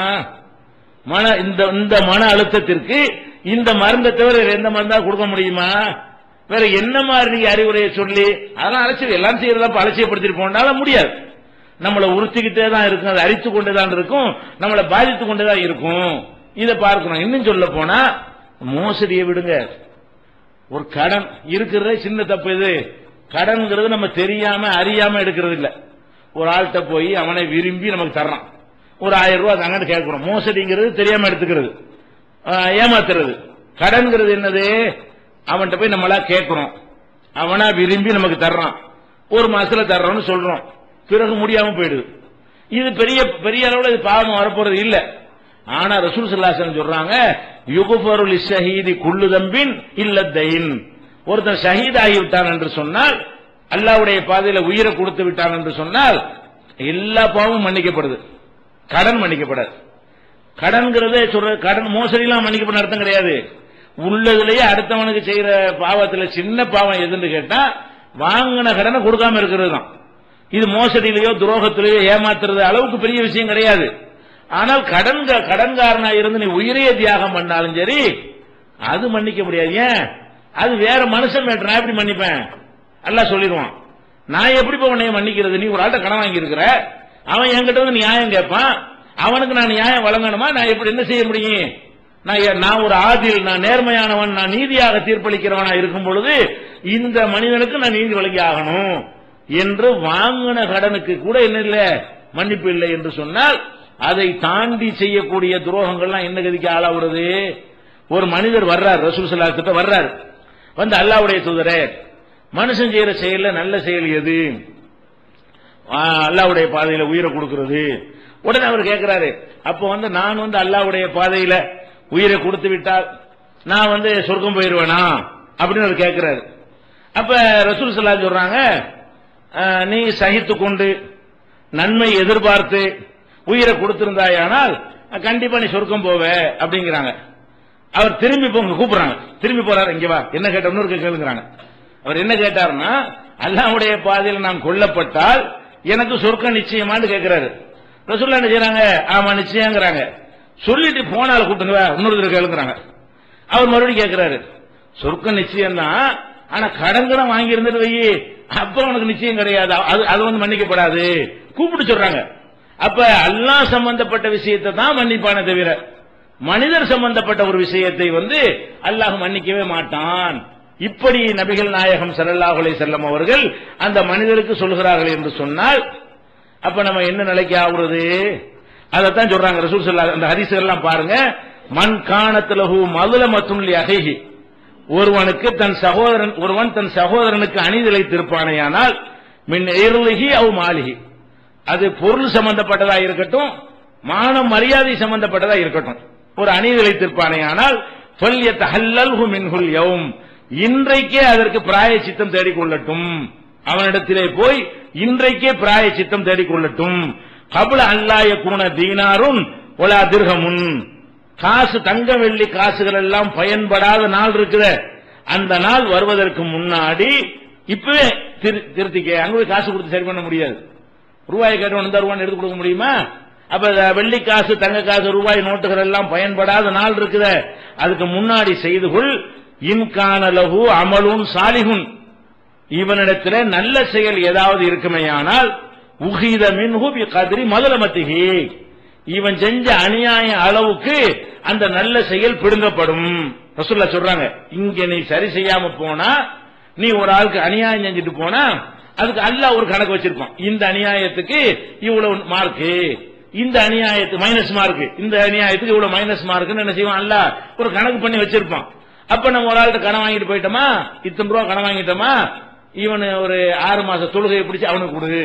மன இந்த மன அழுத்தத்திற்கு இந்த மருந்தை தவிர எந்த மருந்தா கொடுக்க முடியுமா? வேற என்ன மாதிரி அறிவுரையை சொல்லி அதெல்லாம் அலட்சியம் எல்லாம் செய்யறதா அலட்சியப்படுத்திட்டு போனால முடியாது. நம்மளை உறுத்திக்கிட்டே தான் இருக்கும், அதை அரித்து கொண்டுதான் இருக்கும், நம்மளை பாதித்துக் கொண்டுதான் இருக்கும். இதை பார்க்கணும். இன்னும் சொல்ல போனா மோசடியை விடுங்க, ஒரு கடன் இருக்கிறதே சின்ன தப்பு. இது கடன்ங்கிறது நம்ம தெரியாம அறியாம எடுக்கிறது இல்ல. ஒரு ஆள்கிட்ட போய் அவனை விரும்பி நமக்கு தர்றான், ஒரு ஆயிரம் ரூபாய் தாங்கன்னு கேட்கிறோம். மோசடிங்கிறது தெரியாம எடுத்துக்கிறது, ஏமாத்துறது. கடன்கிறது என்னது, அவன்கிட்ட போய் நம்மளா கேட்கிறோம், அவனா விரும்பி நமக்கு தர்றான், ஒரு மாசத்துல தர்றோம்னு சொல்றோம், பிறகு முடியாம போயிடுது. இது பெரிய பெரிய அளவுல இது பாவம் வரப்போறது இல்ல. ஆனா ரசூல் ஸல்லல்லாஹு அலைஹி வஸல்லம் சொல்றாங்க, யுக்ஃபரு லிஷஹீதி குல்லு தம்பின் இல்ல தைன். ஒருத்தன் ஷஹீத் ஆகிவிட்டான் என்று சொன்னால், அல்லாஹ்வுடைய பாதையில உயிரை கொடுத்து விட்டான் என்று சொன்னால் எல்லா பாவமும் மன்னிக்கப்படுது, கடன் மன்னிக்கப்படாது. கடன்கிறதே சொல்ற கடன் மோசடிலாம் மன்னிக்கப்பட அர்த்தம் கிடையாது. உள்ளதுலயே அடுத்தவனுக்கு செய்யற பாவத்துல சின்ன பாவம் எதுன்னு கேட்டா வாங்கின கடனை கொடுக்காம இருக்கிறது தான். இது மோசடியிலேயோ துரோகத்திலேயோ ஏமாத்துறது அளவுக்கு பெரிய விஷயம் கிடையாது. ஆனால் கடன் கடன்காரனா இருந்து நீ உயிரையே தியாகம் பண்ணாலும் சரி அது மன்னிக்க முடியாது. ஏன், அது வேற மனுஷன் மேட்டர், நான் எப்படி மன்னிப்பேன்? அல்லாஹ் சொல்லிடுவான், நான் எப்படி உன்னைய மன்னிக்கிறது? நீ ஒரு ஆள்கிட்ட கடன் வாங்கி இருக்கிற, அவன் என்கிட்ட வந்து நியாயம் கேட்பான், அவனுக்கு நான் நியாயம் வழங்கணுமா? நான் எப்படி என்ன செய்ய முடியும்? நான் ஒரு ஆதில், நான் நேர்மையானவன், நான் நீதியாக தீர்ப்பளிக்கிறவனா இருக்கும் பொழுது இந்த மனிதனுக்கு நான் நீதி வழங்கி ஆகணும் என்று வாங்கின கடனுக்கு கூட என்ன இல்லை, மன்னிப்பு இல்லை என்று சொன்னால் அதை தாண்டி செய்யக்கூடிய துரோகங்கள்லாம் என்ன கதிக்கு ஆளாகிறது? ஒரு மனிதர் வர்றார், ரசூல் ஸல்லல்லாஹு அலைஹி வஸல்லம் வர்றார், வந்து அல்லாஹ்வுடைய தூதரே மனுஷன் செய்யற செயல்ல நல்ல செயல் எது? அல்லாஹ்வுடைய பாதையில உயிரை கொடுக்கிறது. உடனே அவர் கேட்கிறாரு, அப்ப வந்து நான் வந்து அல்லாஹ்வுடைய பாதையில உயிரை கொடுத்து விட்டால் நான் வந்து சொர்க்கம் போயிருவேனா அப்படின்னு அவர் கேட்கிறாரு. அப்ப ரசூல் ஸல்லல்லாஹு அலைஹி சொல்றாங்க, நீ சகித்து கொண்டு நன்மை எதிர்பார்த்து உயிரை கொடுத்திருந்தாயானால் கண்டிப்பா நீ சொர்க்கம் போவ அப்படிங்கிறாங்க. அவர் திரும்பி போங்க கூப்பிடுறாங்க, திரும்பி போறாரு, இங்க வா, என்ன கேட்ட இன்னொரு கேளுங்கிறாங்க. அவர் என்ன கேட்டாருன்னா, அல்லாஹ்வுடைய பாதையில் நான் கொல்லப்பட்டால் எனக்கு சொர்க்கம் நிச்சயமான்னு கேட்கிறாரு. ரசூலுல்லாஹ் என்ன செய்றாங்க, ஆமா நிச்சயங்கிறாங்க. சொல்லிட்டு போனால கூப்பிட்டுங்க இன்னொரு கேளுங்கிறாங்க. அவர் மறுபடியும் கேட்கிறாரு, சொர்க்கம் நிச்சயம் தான், ஆனா கடன்கடன் வாங்கி இருந்துட்டு வை, அப்புறம் உனக்கு நிச்சயம் கிடையாது, அது அது வந்து மன்னிக்கப்படாது கூப்பிட்டு சொல்றாங்க. அப்ப அல்லாஹ் சம்பந்தப்பட்ட விஷயத்தை தான் மன்னிப்பானே தவிர மனிதர் சம்பந்தப்பட்ட ஒரு விஷயத்தை வந்து அல்லாஹ் மன்னிக்கவே மாட்டான். இப்படி நபிகள் நாயகம் ஸல்லல்லாஹு அலைஹி வஸல்லம் அவர்கள் அந்த மனிதருக்கு சொல்கிறார்கள் என்று சொன்னால் அப்ப நம்ம என்ன நிலைக்கு ஆகுறது? அதைத்தான் சொல்றாங்க ரசூல் ஸல்லல்லாஹு அந்த ஹதீஸ்கள் எல்லாம் பாருங்க. மன் கானத் லஹு மظلமத்துன் லி அஹீஹி, ஒருவனுக்கு தன் சகோதரன் ஒருவன் தன் சகோதரனுக்கு அநீதிழைத்திருப்பானேயானால் மின் இர்லிஹி அவ் மாலிஹி, அது பொருள் சம்பந்தப்பட்டதா இருக்கட்டும், மான மரியாதை சம்பந்தப்பட்டதா இருக்கட்டும், ஒரு அநீதிழைத்திருப்பானேயானால் ஃபல்யதஹல்லல்ஹு மின்ஹுல் யௌம், இன்றைக்கே அதற்கு பிராயச்சித்தம் தேடிக்கொள்ளட்டும். அவனிடத்திலே போய் இன்றைக்கே பிராயச்சித்தம் தேடிக்கொள்ளட்டும். கபுல அல்லா யகூன தீனாரும் வலா திர்ஹமுன், காசு தங்க வெள்ளி காசுகள் எல்லாம் பயன்படாத நாள் இருக்குது, அந்த நாள் வருவதற்கு முன்னாடி இப்பவே திருத்திக்க. அங்க போய் காசு கொடுத்து சரி பண்ண முடியாது. ரூபாய் கேட்டவன் தருவான் எடுத்து கொடுக்க முடியுமா? அப்ப வெள்ளி காசு, தங்க காசு, ரூபாய் நோட்டுகள் எல்லாம் பயன்படாத நாள் இருக்குத, அதுக்கு முன்னாடி செய்து கொள். இன்கான லஹு அமலுன் சாலிஹுன், இவனிடத்தில் நல்ல செயல் ஏதாவது இருக்குமேயானால் உஹித மின்ஹு பிகத்ரி மதலமத்திஹி, இவன் செஞ்ச அநியாய அளவுக்கு அந்த நல்ல செயல் பிடுங்கப்படும். ரசூலுல்லாஹ் சொல்றாங்க, இங்க நீ சரி செய்யாம போனா, நீ ஒரு ஆளுக்கு அநியாயம் செஞ்சுட்டு போனா அதுக்கு அல்லாஹ் ஒரு கணக்கு வச்சிருப்பான். இந்த அநியாயத்துக்கு இவ்வளவு மார்க்கு, இந்த அநியாயத்துக்கு மைனஸ் மார்க், இந்த அநியாயத்துக்கு இவ்வளவு மைனஸ் மார்க்குன்னு என்ன செய்வான், அல்லாஹ் ஒரு கணக்கு பண்ணி வச்சிருப்பான். அப்ப நம்ம ஒரு ஆள்கிட்ட கடன் வாங்கிட்டு போயிட்டோமா, இத்தனை ரூபா கடன் வாங்கிட்டோமா, இவனு ஒரு ஆறு மாசம் தொழுகையை பிடிச்சு அவனுக்கு கொடு.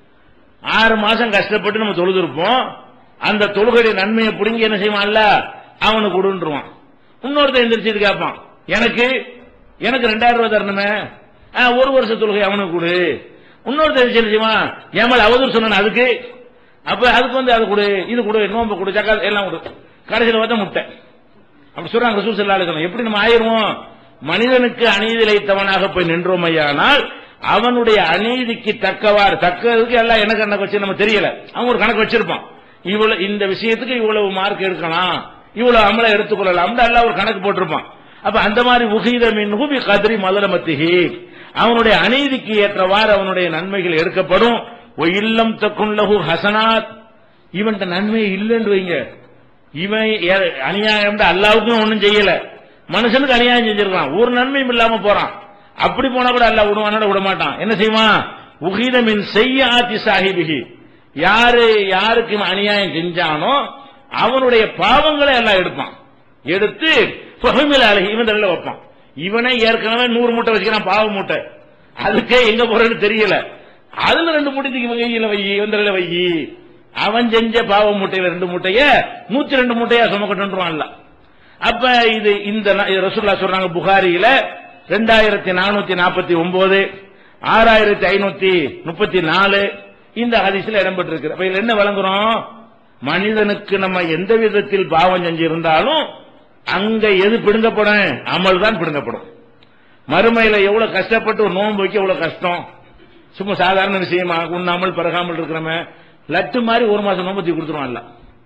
ஆறு மாசம் கஷ்டப்பட்டு நம்ம தொழுது இருப்போம், அந்த தொழுகையுடைய நன்மையை பிடிங்கி என்ன செய்வான், அல்லாஹ் அவனுக்கு கொடுன்றுவான். இன்னொருத்தர் எந்திரிச்சு கேட்பான், எனக்கு எனக்கு ரெண்டாயிரம் ரூபாய் தரணுமே, ஒரு வருஷம் தொழுகை அவனுக்கு கொடு. இன்னொருத்தர் என்ன செய்வான், ஏமல் அவதூறு சொன்ன அதுக்கு, அப்ப அதுக்கு வந்து அது கொடு, இது கொடு, நோம்பு கொடு, சக்கா எல்லாம் கொடு. கடைசியில் பார்த்தா முட்டை. அப்படி சொல்றாங்க ரசூல் ஸல்லல்லாஹு அலைஹி வஸல்லம். எப்படி நம்ம ஆயிருவோம், மனிதனுக்கு அநீதி இழைத்தவனாக போய் நின்றோமையானால் அவனுடைய அநீதிக்கு தக்கவாறு, தக்கதுக்கு எல்லாம் என்ன கணக்கு வச்சு நம்ம தெரியல, அவன் ஒரு கணக்கு வச்சிருப்பான். இவ்வளவு இந்த விஷயத்துக்கு இவ்வளவு மார்க் எடுக்கலாம், இவ்வளவு அமலை எடுத்துக்கொள்ளலாம், எல்லாம் ஒரு கணக்கு போட்டிருப்பான். அப்ப அந்த மாதிரி உஹீத மின்ஹு பிகத்ரி மதலமத்திஹி, அவனுடைய அநீதிக்கு ஏற்றவாறு அவனுடைய நன்மைகள் எடுக்கப்படும். இல்லம் தக்குன் லஹு ஹசனாத், இவன்கிட்ட நன்மை இல்லைன்னு வைங்க, இவன் அநியாயம் அல்லாவுக்கும் ஒன்னும் செய்யல, மனுஷனுக்கு அநியாயம் செஞ்சிருக்கான், ஒரு நன்மையும் இல்லாம போறான். அப்படி போனா கூட அல்லாஹ் விடுவானோட விட மாட்டான். என்ன செய்வான், உஹீத மின் செய்யாத்தி சாஹிபிஹி, யாரு யாருக்கு அநியாயம் செஞ்சானோ அவனுடைய பாவங்களை எல்லாம் எடுப்பான், எடுத்து ஃபஹமில் அலைஹி இவன் தலையில வைப்பான். இவனே ஏற்கனவே நூறு மூட்டை வச்சுக்கிறான் பாவ மூட்டை, அதுக்கே எங்க போறன்னு தெரியல, அதுல ரெண்டு மூட்டைக்கு கையில வை, இவன் தலையில வை, அவன் செஞ்ச பாவ மூட்டையில ரெண்டு மூட்டைய நூத்தி ரெண்டு மூட்டையா சுமக்கட்டுவான்ல. அப்ப இது இந்த ரசூலுல்லாஹ் சொல்றாங்க புகாரியில ரெண்டாயிரத்தி நானூத்தி நாற்பத்தி ஒன்பது ஆறாயிரத்தி ஐநூத்தி முப்பத்தி நாலு இந்த ஹதீஸ்ல இடம்பெற்றிருக்கு. அப்ப இதுல என்ன வழங்குறோம், மனிதனுக்கு நம்ம எந்த விதத்தில் பாவம் செஞ்சிருந்தாலும் அங்க எது பிடுங்கப்படும், அமல் தான் பிடுங்கப்படும். மறுமையில எவ்வளவு கஷ்டப்பட்டு ஒரு நோன்பு வைக்க எவ்வளவு கஷ்டம், சும்மா சாதாரண விஷயமா உண்ணாமல் பருகாமல் இருக்கிறவன் லட்டு மாதிரி ஒரு மாசம் நோம்பு தூக்கி கொடுத்துருவான்ல.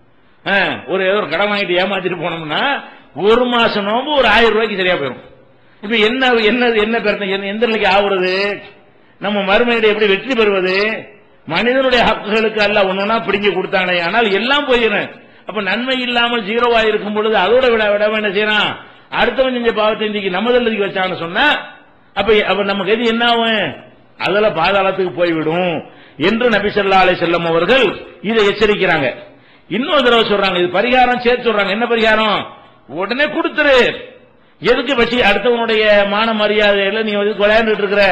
ஒரு ஏதோ ஒரு கடன் வாங்கிட்டு ஏமாத்திட்டு போனோம்னா ஒரு மாசம் நோம்பு ஒரு ஆயிரம் ரூபாய்க்கு சரியா போயிடும். இப்ப என்ன என்ன என்ன பிரச்சனை, எந்த நிலைக்கு ஆகுறது, நம்ம மறுமையில எப்படி வெற்றி பெறுவது, மனிதனுடைய ஹக்குகளுக்கு அல்ல ஒண்ணுனா பிடிங்கி கொடுத்தானே, ஆனால் எல்லாம் போயிடும். அப்ப நன்மை இல்லாமல் ஜீரோவா இருக்கும் பொழுது அதோட விட விட என்ன செய்யறான், அடுத்தவன் செஞ்ச பாவத்தை இன்றைக்கு நமதல்லுக்கு வச்சான்னு சொன்னா அப்ப அப்ப நமக்கு எது என்ன ஆகும், அதெல்லாம் பாதாளத்துக்கு போய்விடும் என்று நபி ஸல்லல்லாஹு அலைஹி வஸல்லம் அவர்கள் இதை எச்சரிக்கிறாங்க. இன்னொரு தடவை சொல்றாங்க, இது பரிகாரம் சேர்த்து சொல்றாங்க. என்ன பரிகாரம், உடனே கொடுத்துரு, எதுக்கு வச்சு அடுத்தவனுடைய மான மரியாதையில நீ வந்து விளையாண்டுட்டு இருக்கிற.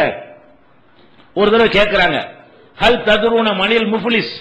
ஒரு தடவை கேட்கிறாங்க, ஹல் ததுருன மணில் முஃப்லிஸ்,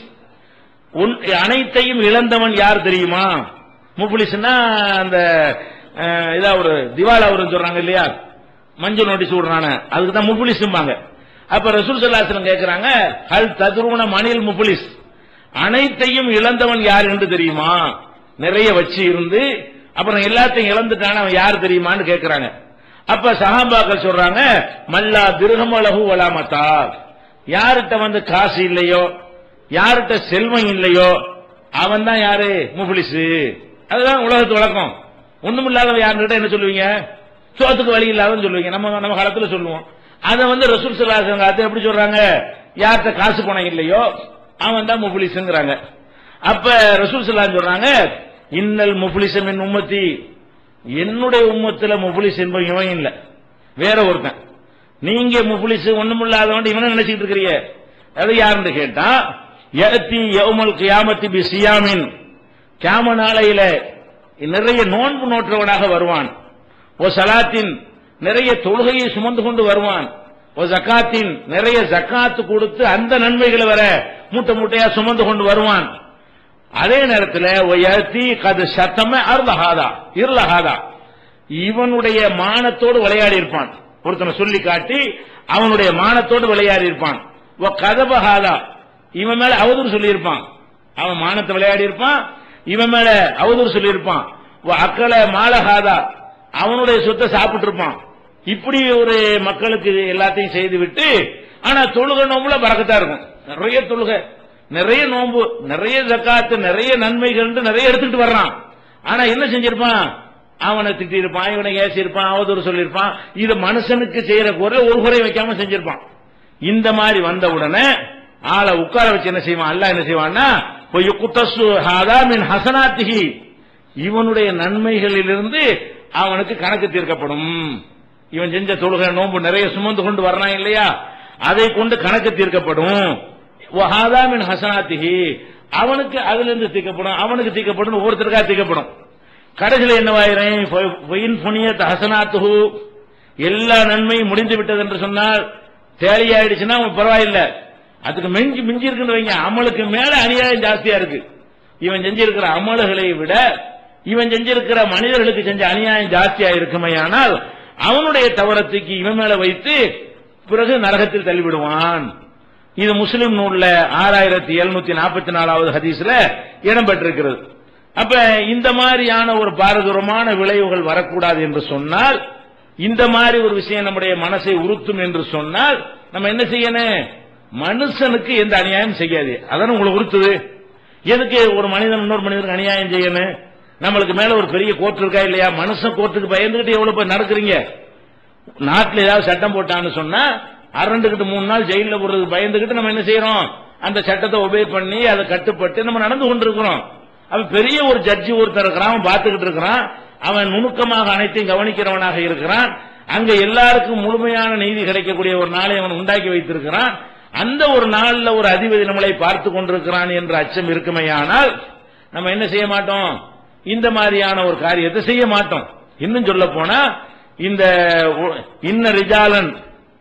அனைத்தையும் இழந்தவன் யார் தெரியுமா? முஃப்லிஸ்னா அந்த இதா ஒரு திவாலா ஒரு சொல்றாங்க இல்லையா, மஞ்சள் நோட்டீஸ் விடுறான, அதுக்கு தான் முஃப்லிஸ்பாங்க. அப்ப ரசூல் ஸல்லல்லாஹு அலைஹி வஸல்லம் கேட்கிறாங்க, ஹல் ததுருன மணில் முஃப்லிஸ், அனைத்தையும் இழந்தவன் யார் என்று தெரியுமா? நிறைய வச்சு இருந்து அப்புறம் எல்லாத்தையும் இழந்துட்டான அவன் யார் தெரியுமான்னு கேட்கிறாங்க. அப்ப சஹாபாக்கள் சொல்றாங்க, மல்லா திர்ஹமலஹு வலா மதா, யார்கிட்ட வந்து காசு இல்லையோ, யார்கிட்ட செல்வம் இல்லையோ அவன் தான் யாரு, முஃப்லிஸ். அதுதான் உலகத்து வழக்கம். ஒண்ணுமில்லாதவன் யாருக்கிட்ட என்ன சொல்லுவீங்க, சோத்துக்கு வழி இல்லாதன்னு சொல்லுவீங்க, நம்ம நம்ம காலத்துல சொல்லுவோம். அதை வந்து ரசூல் ஸல்லல்லாஹு அலைஹி வஸல்லம் எப்படி சொல்றாங்க, யார்கிட்ட காசு பணம் இல்லையோ அவன் தான் முஃப்லிஸ்ங்கறாங்க. அப்ப ரசூல் ஸல்லல்லாஹு அலைஹி வஸல்லம் சொல்றாங்க, இன்னல் முஃப்லிஸ மின் உம்மத்தி, என்னுடைய உம்மத்துல முஃப்லிஸ் என்பவன் இவன் இல்ல, வேற ஒருத்தன். நீங்க முஃப்லிஸ் ஒண்ணுமில்லாதவன் இவனை நினைச்சிட்டு இருக்கிறீங்க. அது யாருன்னு கேட்டா, யஅதி யௌமல் கியாமத்தி பி சியாமின், கியாம நாளையில நிறைய நோன்பு நோற்றவனாக வருவான். ஓ சலாத்தின், நிறைய தொழுகையை சுமந்து கொண்டு வருவான். ஓ ஜகாத்தின், நிறைய ஜகாத்து கொடுத்து அந்த நன்மைகளை வர மூட்டை மூட்டையா சுமந்து கொண்டு வருவான். அதே நேரத்தில் ஒயத்தி கது சத்தம அர்லஹாதா இருலஹாதா, இவனுடைய மானத்தோடு விளையாடி இருப்பான். ஒருத்தனை சொல்லி காட்டி அவனுடைய மானத்தோடு விளையாடி இருப்பான். ஓ கதபஹாதா, இவன் மேல அவதூறு சொல்லி இருப்பான். அவன் மானத்தை விளையாடி இருப்பான், இவன் மேல அவதூறு சொல்லி இருப்பான். ஓ அக்கல மாலஹாதா, அவனுடைய சொத்தை சாப்பிட்டு இருப்பான். இப்படி ஒரு மக்களுக்கு எல்லாத்தையும் செய்து விட்டு, ஆனா தொழுகை நோம்புல பறக்கத்தா இருக்கும். நிறைய தொழுகை, நிறைய நோன்பு, நிறைய ஜக்காத்து, நிறைய நன்மைகள் நிறைய எடுத்துட்டு வர்றான். ஆனா என்ன செஞ்சிருப்பான்? அவனை திட்டிருப்பான், இவனை ஏசிருப்பான், அவதூறு சொல்லியிருப்பான். இது மனுஷனுக்கு செய்யற குறை ஒரு குறை வைக்காம செஞ்சிருப்பான். இந்த மாதிரி வந்த உடனே ஆளை உட்கார வச்சு என்ன செய்வான்? அல்லாஹ் என்ன செய்வான்னா, ஹசனாத்திஹி, இவனுடைய நன்மைகளிலிருந்து அவனுக்கு கணக்கு தீர்க்கப்படும். இவன் செஞ்ச தொழுகை நோன்பு நிறைய சுமந்து கொண்டு வர்றான் இல்லையா, அதை கொண்டு கணக்கு தீர்க்கப்படும். ஹசனாத்திஹி, அவனுக்கு அதுல இருந்து தீர்க்கப்படும், அவனுக்கு தீர்க்கப்படும், ஒவ்வொருத்தருக்கா தீர்க்கப்படும். கடைசியில் என்னவாயிரும்? ஹசனாத்துஹு, எல்லா நன்மையும் முடிந்து விட்டது என்று சொன்னால் தேவையாயிடுச்சுன்னா பரவாயில்லை, அதுக்கு மிஞ்சி மிஞ்சி இருக்குன்னு வைங்க, அமலுக்கு மேல அநியாயம் ஜாஸ்தியா இருக்கு. இவன் செஞ்சிருக்கிற அமல்களை விட இவன் செஞ்சிருக்கிற மனிதர்களுக்கு செஞ்ச அநியாயம் ஜாஸ்தியா இருக்குமே, ஆனால் அவனுடைய தவறத்துக்கு இவன் மேல வைத்து பிறகு நரகத்தில் தள்ளிவிடுவான். இது முஸ்லிம் நூல்ல ஆறாயிரத்தி எழுநூத்தி நாற்பத்தி நாலாவது ஹதீஸ்ல இடம்பெற்றிருக்கிறது. அப்ப இந்த மாதிரியான ஒரு பாரதூரமான விளைவுகள் வரக்கூடாது என்று சொன்னால், இந்த மாதிரி ஒரு விஷயம் நம்முடைய மனசை உறுத்தும் என்று சொன்னால் நம்ம என்ன செய்யணும்? மனுஷனுக்கு எந்த அநியாயம் செய்யாது. அதான் உங்களுக்கு உறுத்துது. எதுக்கு ஒரு மனிதன் இன்னொரு மனிதனுக்கு அநியாயம் செய்யணும்? நம்மளுக்கு மேல ஒரு பெரிய கோர்ட் இருக்கா இல்லையா? மனுஷன் கோர்ட்டுக்கு பயந்துகிட்டு எவ்வளவு பேர் நடக்கிறீங்க? நாட்டில் ஏதாவது சட்டம் போட்டான்னு சொன்னா அரண்டுகிட்டு மூணு நாள் ஜெயில போடுறதுக்கு பயந்துகிட்டு நம்ம என்ன செய்யறோம்? அந்த சட்டத்தை ஒபே பண்ணி அதை கட்டுப்பட்டு நம்ம நடந்து கொண்டிருக்கிறோம். அவன் பெரிய ஒரு ஜட்ஜி ஒருத்தர் இருக்கிறான், அவன் பார்த்துக்கிட்டு இருக்கிறான், அவன் நுணுக்கமாக அனைத்தையும் கவனிக்கிறவனாக இருக்கிறான். அங்க எல்லாருக்கும் முழுமையான நீதி கிடைக்கக்கூடிய ஒரு நாளை அவன் உண்டாக்கி வைத்திருக்கிறான். அந்த ஒரு நாள்ல ஒரு அதிபதி நம்மளை பார்த்து கொண்டிருக்கிறான் என்ற அச்சம் இருக்குமையானால் நம்ம என்ன செய்ய மாட்டோம்? இந்த மாதிரியான ஒரு காரியத்தை செய்ய மாட்டோம். இன்னும் சொல்ல போனா, இந்த இன்ன ரிஜாலன்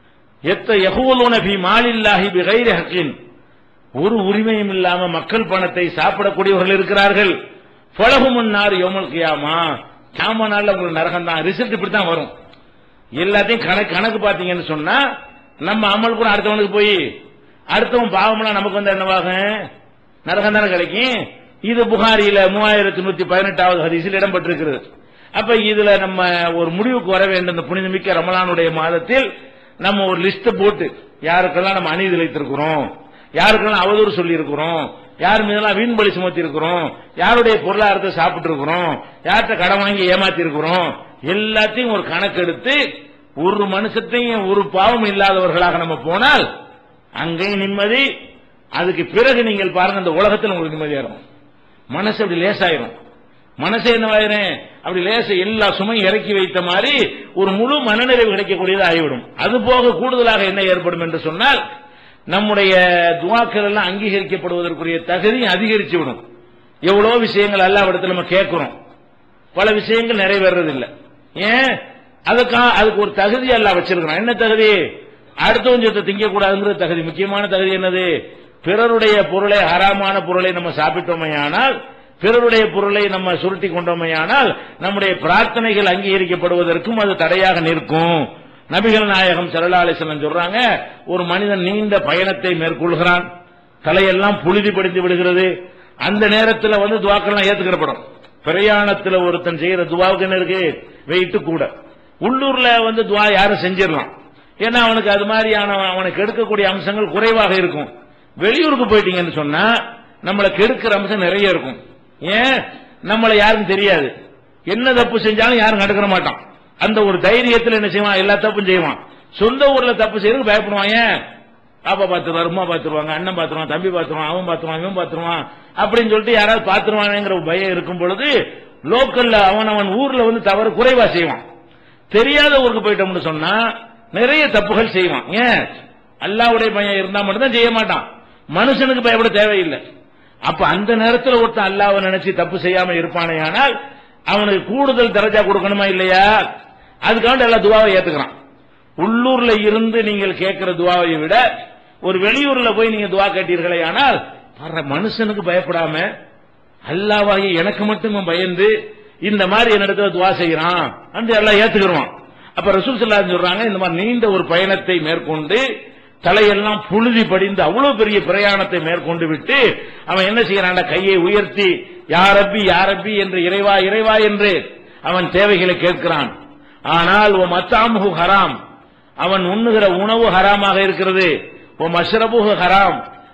எத்த யகூலுன ஃபீ மாலில்லாஹி பிகைரி ஹக்கின், ஒரு உரிமையும் இல்லாம மக்கள் பணத்தை சாப்பிடக்கூடியவர்கள் இருக்கிறார்கள். ஃபலஹுமுன் நார் யௌமல் கியாமா, கியாமா நாள்ல உங்களுக்கு நரகம் தான். ரிசல்ட் இப்படி தான் வரும். எல்லாத்தையும் கணக்கு கணக்கு பாத்தீங்கன்னு சொன்னா, நம்ம அமல் கூட அடுத்தவனுக்கு போய் அடுத்தவன் பாவம்லாம் நமக்கு வந்து என்னவாகும்? நரகம் தானே கிடைக்கும். இது புகாரியில மூவாயிரத்தி நூத்தி பதினெட்டாவது ஹதீஸில் இடம்பெற்றிருக்கிறது. அப்ப இதுல நம்ம ஒரு முடிவுக்கு வர வேண்டும். இந்த புனிதமிக்க ரமலானுடைய மாதத்தில் நம்ம ஒரு லிஸ்ட் போட்டு யாருக்கெல்லாம் நம்ம அநீதி இழைத்திருக்கிறோம், யாருக்கெல்லாம் அவதூறு சொல்லி இருக்கிறோம், யார் மீதெல்லாம் வீண்பலி சுமத்தி இருக்கிறோம், யாருடைய பொருளாதாரத்தை சாப்பிட்டு இருக்கிறோம், யார்கிட்ட கடன் வாங்கி ஏமாத்தி இருக்கிறோம், எல்லாத்தையும் ஒரு கணக்கெடுத்து ஒரு மனுஷத்தையும் ஒரு பாவம் இல்லாதவர்களாக நம்ம போனால் அங்கேயும் நிம்மதி. அதுக்கு பிறகு நீங்கள் பாருங்க, இந்த உலகத்தில் உங்களுக்கு நிம்மதியா இருக்கும். மனசு அப்படி லேசாயிரும். மனசு என்னவாயிரும்? அப்படி லேச எல்லா சுமையும் இறக்கி வைத்த மாதிரி ஒரு முழு மனநிறைவு கிடைக்கக்கூடியது ஆகிவிடும். அது போக கூடுதலாக என்ன ஏற்படும் என்று சொன்னால், நம்முடைய துஆக்கள் எல்லாம் அங்கீகரிக்கப்படுவதற்குரிய தகுதி அதிகரிச்சு விடும். எவ்வளவு விஷயங்கள் அல்லாஹ்விடத்தில் நம்ம கேட்கிறோம், பல விஷயங்கள் நிறைவேறதில்லை. ஏன்? அதுக்கா அதுக்கு ஒரு தகுதி அல்லாஹ் வச்சிருக்கிறான். என்ன தகுதி? அடுத்தவன் சொத்தை திங்க கூடாதுங்கிற தகுதி. முக்கியமான தகுதி என்னது? பிறருடைய பொருளை, ஹராமான பொருளை நம்ம சாப்பிட்டோமையானால், பிறருடைய பொருளை நம்ம சுருட்டி கொண்டோமையானால் நம்முடைய பிரார்த்தனைகள் அங்கீகரிக்கப்படுவதற்கும் அது தடையாக நிற்கும். நபிகள் நாயகம் ஸல்லல்லாஹு அலைஹி வஸல்லம் சொல்றாங்க, ஒரு மனிதன் நீண்ட பயணத்தை மேற்கொள்கிறான், தலையெல்லாம் புழுதி படிந்து விடுகிறது. அந்த நேரத்தில் வந்து துஆக்கள்லாம் ஏத்துக்கப்படும். பிரயாணத்தில் ஒருத்தன் செய்யற துஆவுக்கு என்ன இருக்கு? வெயிட்டு கூட. உள்ளூர்ல வந்து துஆ யாரும் செஞ்சிடலாம், ஏன்னா அவனுக்கு அது மாதிரியான அவனுக்கு எடுக்கக்கூடிய அம்சங்கள் குறைவாக இருக்கும். வெளியூருக்கு போயிட்டீங்கன்னு சொன்னா நம்மளை கெடுக்கிற அம்சம் நிறைய இருக்கும். ஏன்? நம்மளை யாருக்கும் தெரியாது, என்ன தப்பு செஞ்சாலும் யாரும் கண்டுக்கிற மாட்டான். அந்த ஒரு தைரியத்தில் என்ன செய்வான்? எல்லா தப்பும் செய்வான். சொந்த ஊர்ல தப்பு செய்யறதுக்கு பயப்படுவான். ஏன்? அப்பா பாத்துருவாரு, அம்மா பாத்துருவாங்க, அண்ணன் பாத்துருவான், தம்பி பாத்துருவான், அவன் பாத்துருவான், இவன் பாத்துருவான் அப்படின்னு சொல்லிட்டு யாராவது பாத்துருவானுங்கிற பயம் இருக்கும் பொழுது லோக்கல்ல அவன் அவன் ஊர்ல வந்து தவறு குறைவா செய்வான். தெரியாத ஊருக்கு போயிட்டோம்னு சொன்னா நிறைய தப்புகள் செய்வான். ஏன்? அல்லாஹ்வுடைய பயம் இருந்தா மட்டும்தான் செய்ய மாட்டான், மனுஷனுக்கு பயப்பட தேவையில்லை. அப்ப அந்த நேரத்தில் ஒருத்தன் அல்லாஹ்வை நினைச்சு தப்பு செய்யாம இருப்பானே, ஆனால் அவனுக்கு கூடுதல் தரஜா கொடுக்கணுமா இல்லையா? அதுக்காக எல்லா துஆவை ஏத்துக்கிறான். உள்ளூர்ல இருந்து நீங்கள் கேட்கிற துஆவை விட ஒரு வெளியூர்ல போய் நீங்க துஆ கேட்டீர்களே, ஆனால் மனுஷனுக்கு பயப்படாம அல்லாஹ்வாகி எனக்கு மட்டும் பயந்து இந்த மாதிரி என்னிடத்துல துஆ செய்யறான் அந்த எல்லாம் ஏத்துக்கிறான். அப்ப ரசூல் ஸல்லல்லாஹு அலைஹி வஸல்லம் சொல்றாங்க, இந்த மாதிரி நீண்ட ஒரு பயணத்தை மேற்கொண்டு தலையெல்லாம் புழுதி படிந்து அவ்வளவு பெரிய பிரயாணத்தை மேற்கொண்டு விட்டு அவன் என்ன செய்யறான்? கையை உயர்த்தி யா ரப்பி யா ரப்பி என்று இறைவா இறைவா என்று அவன் தேவைகளை கேட்கிறான். ஆனால் ஓ மத்தாமுஹு ஹராம், அவன் உண்ணுகிற உணவு ஹராமாக இருக்கிறது. ஓ மஷ்ரபுஹு ஹராம்,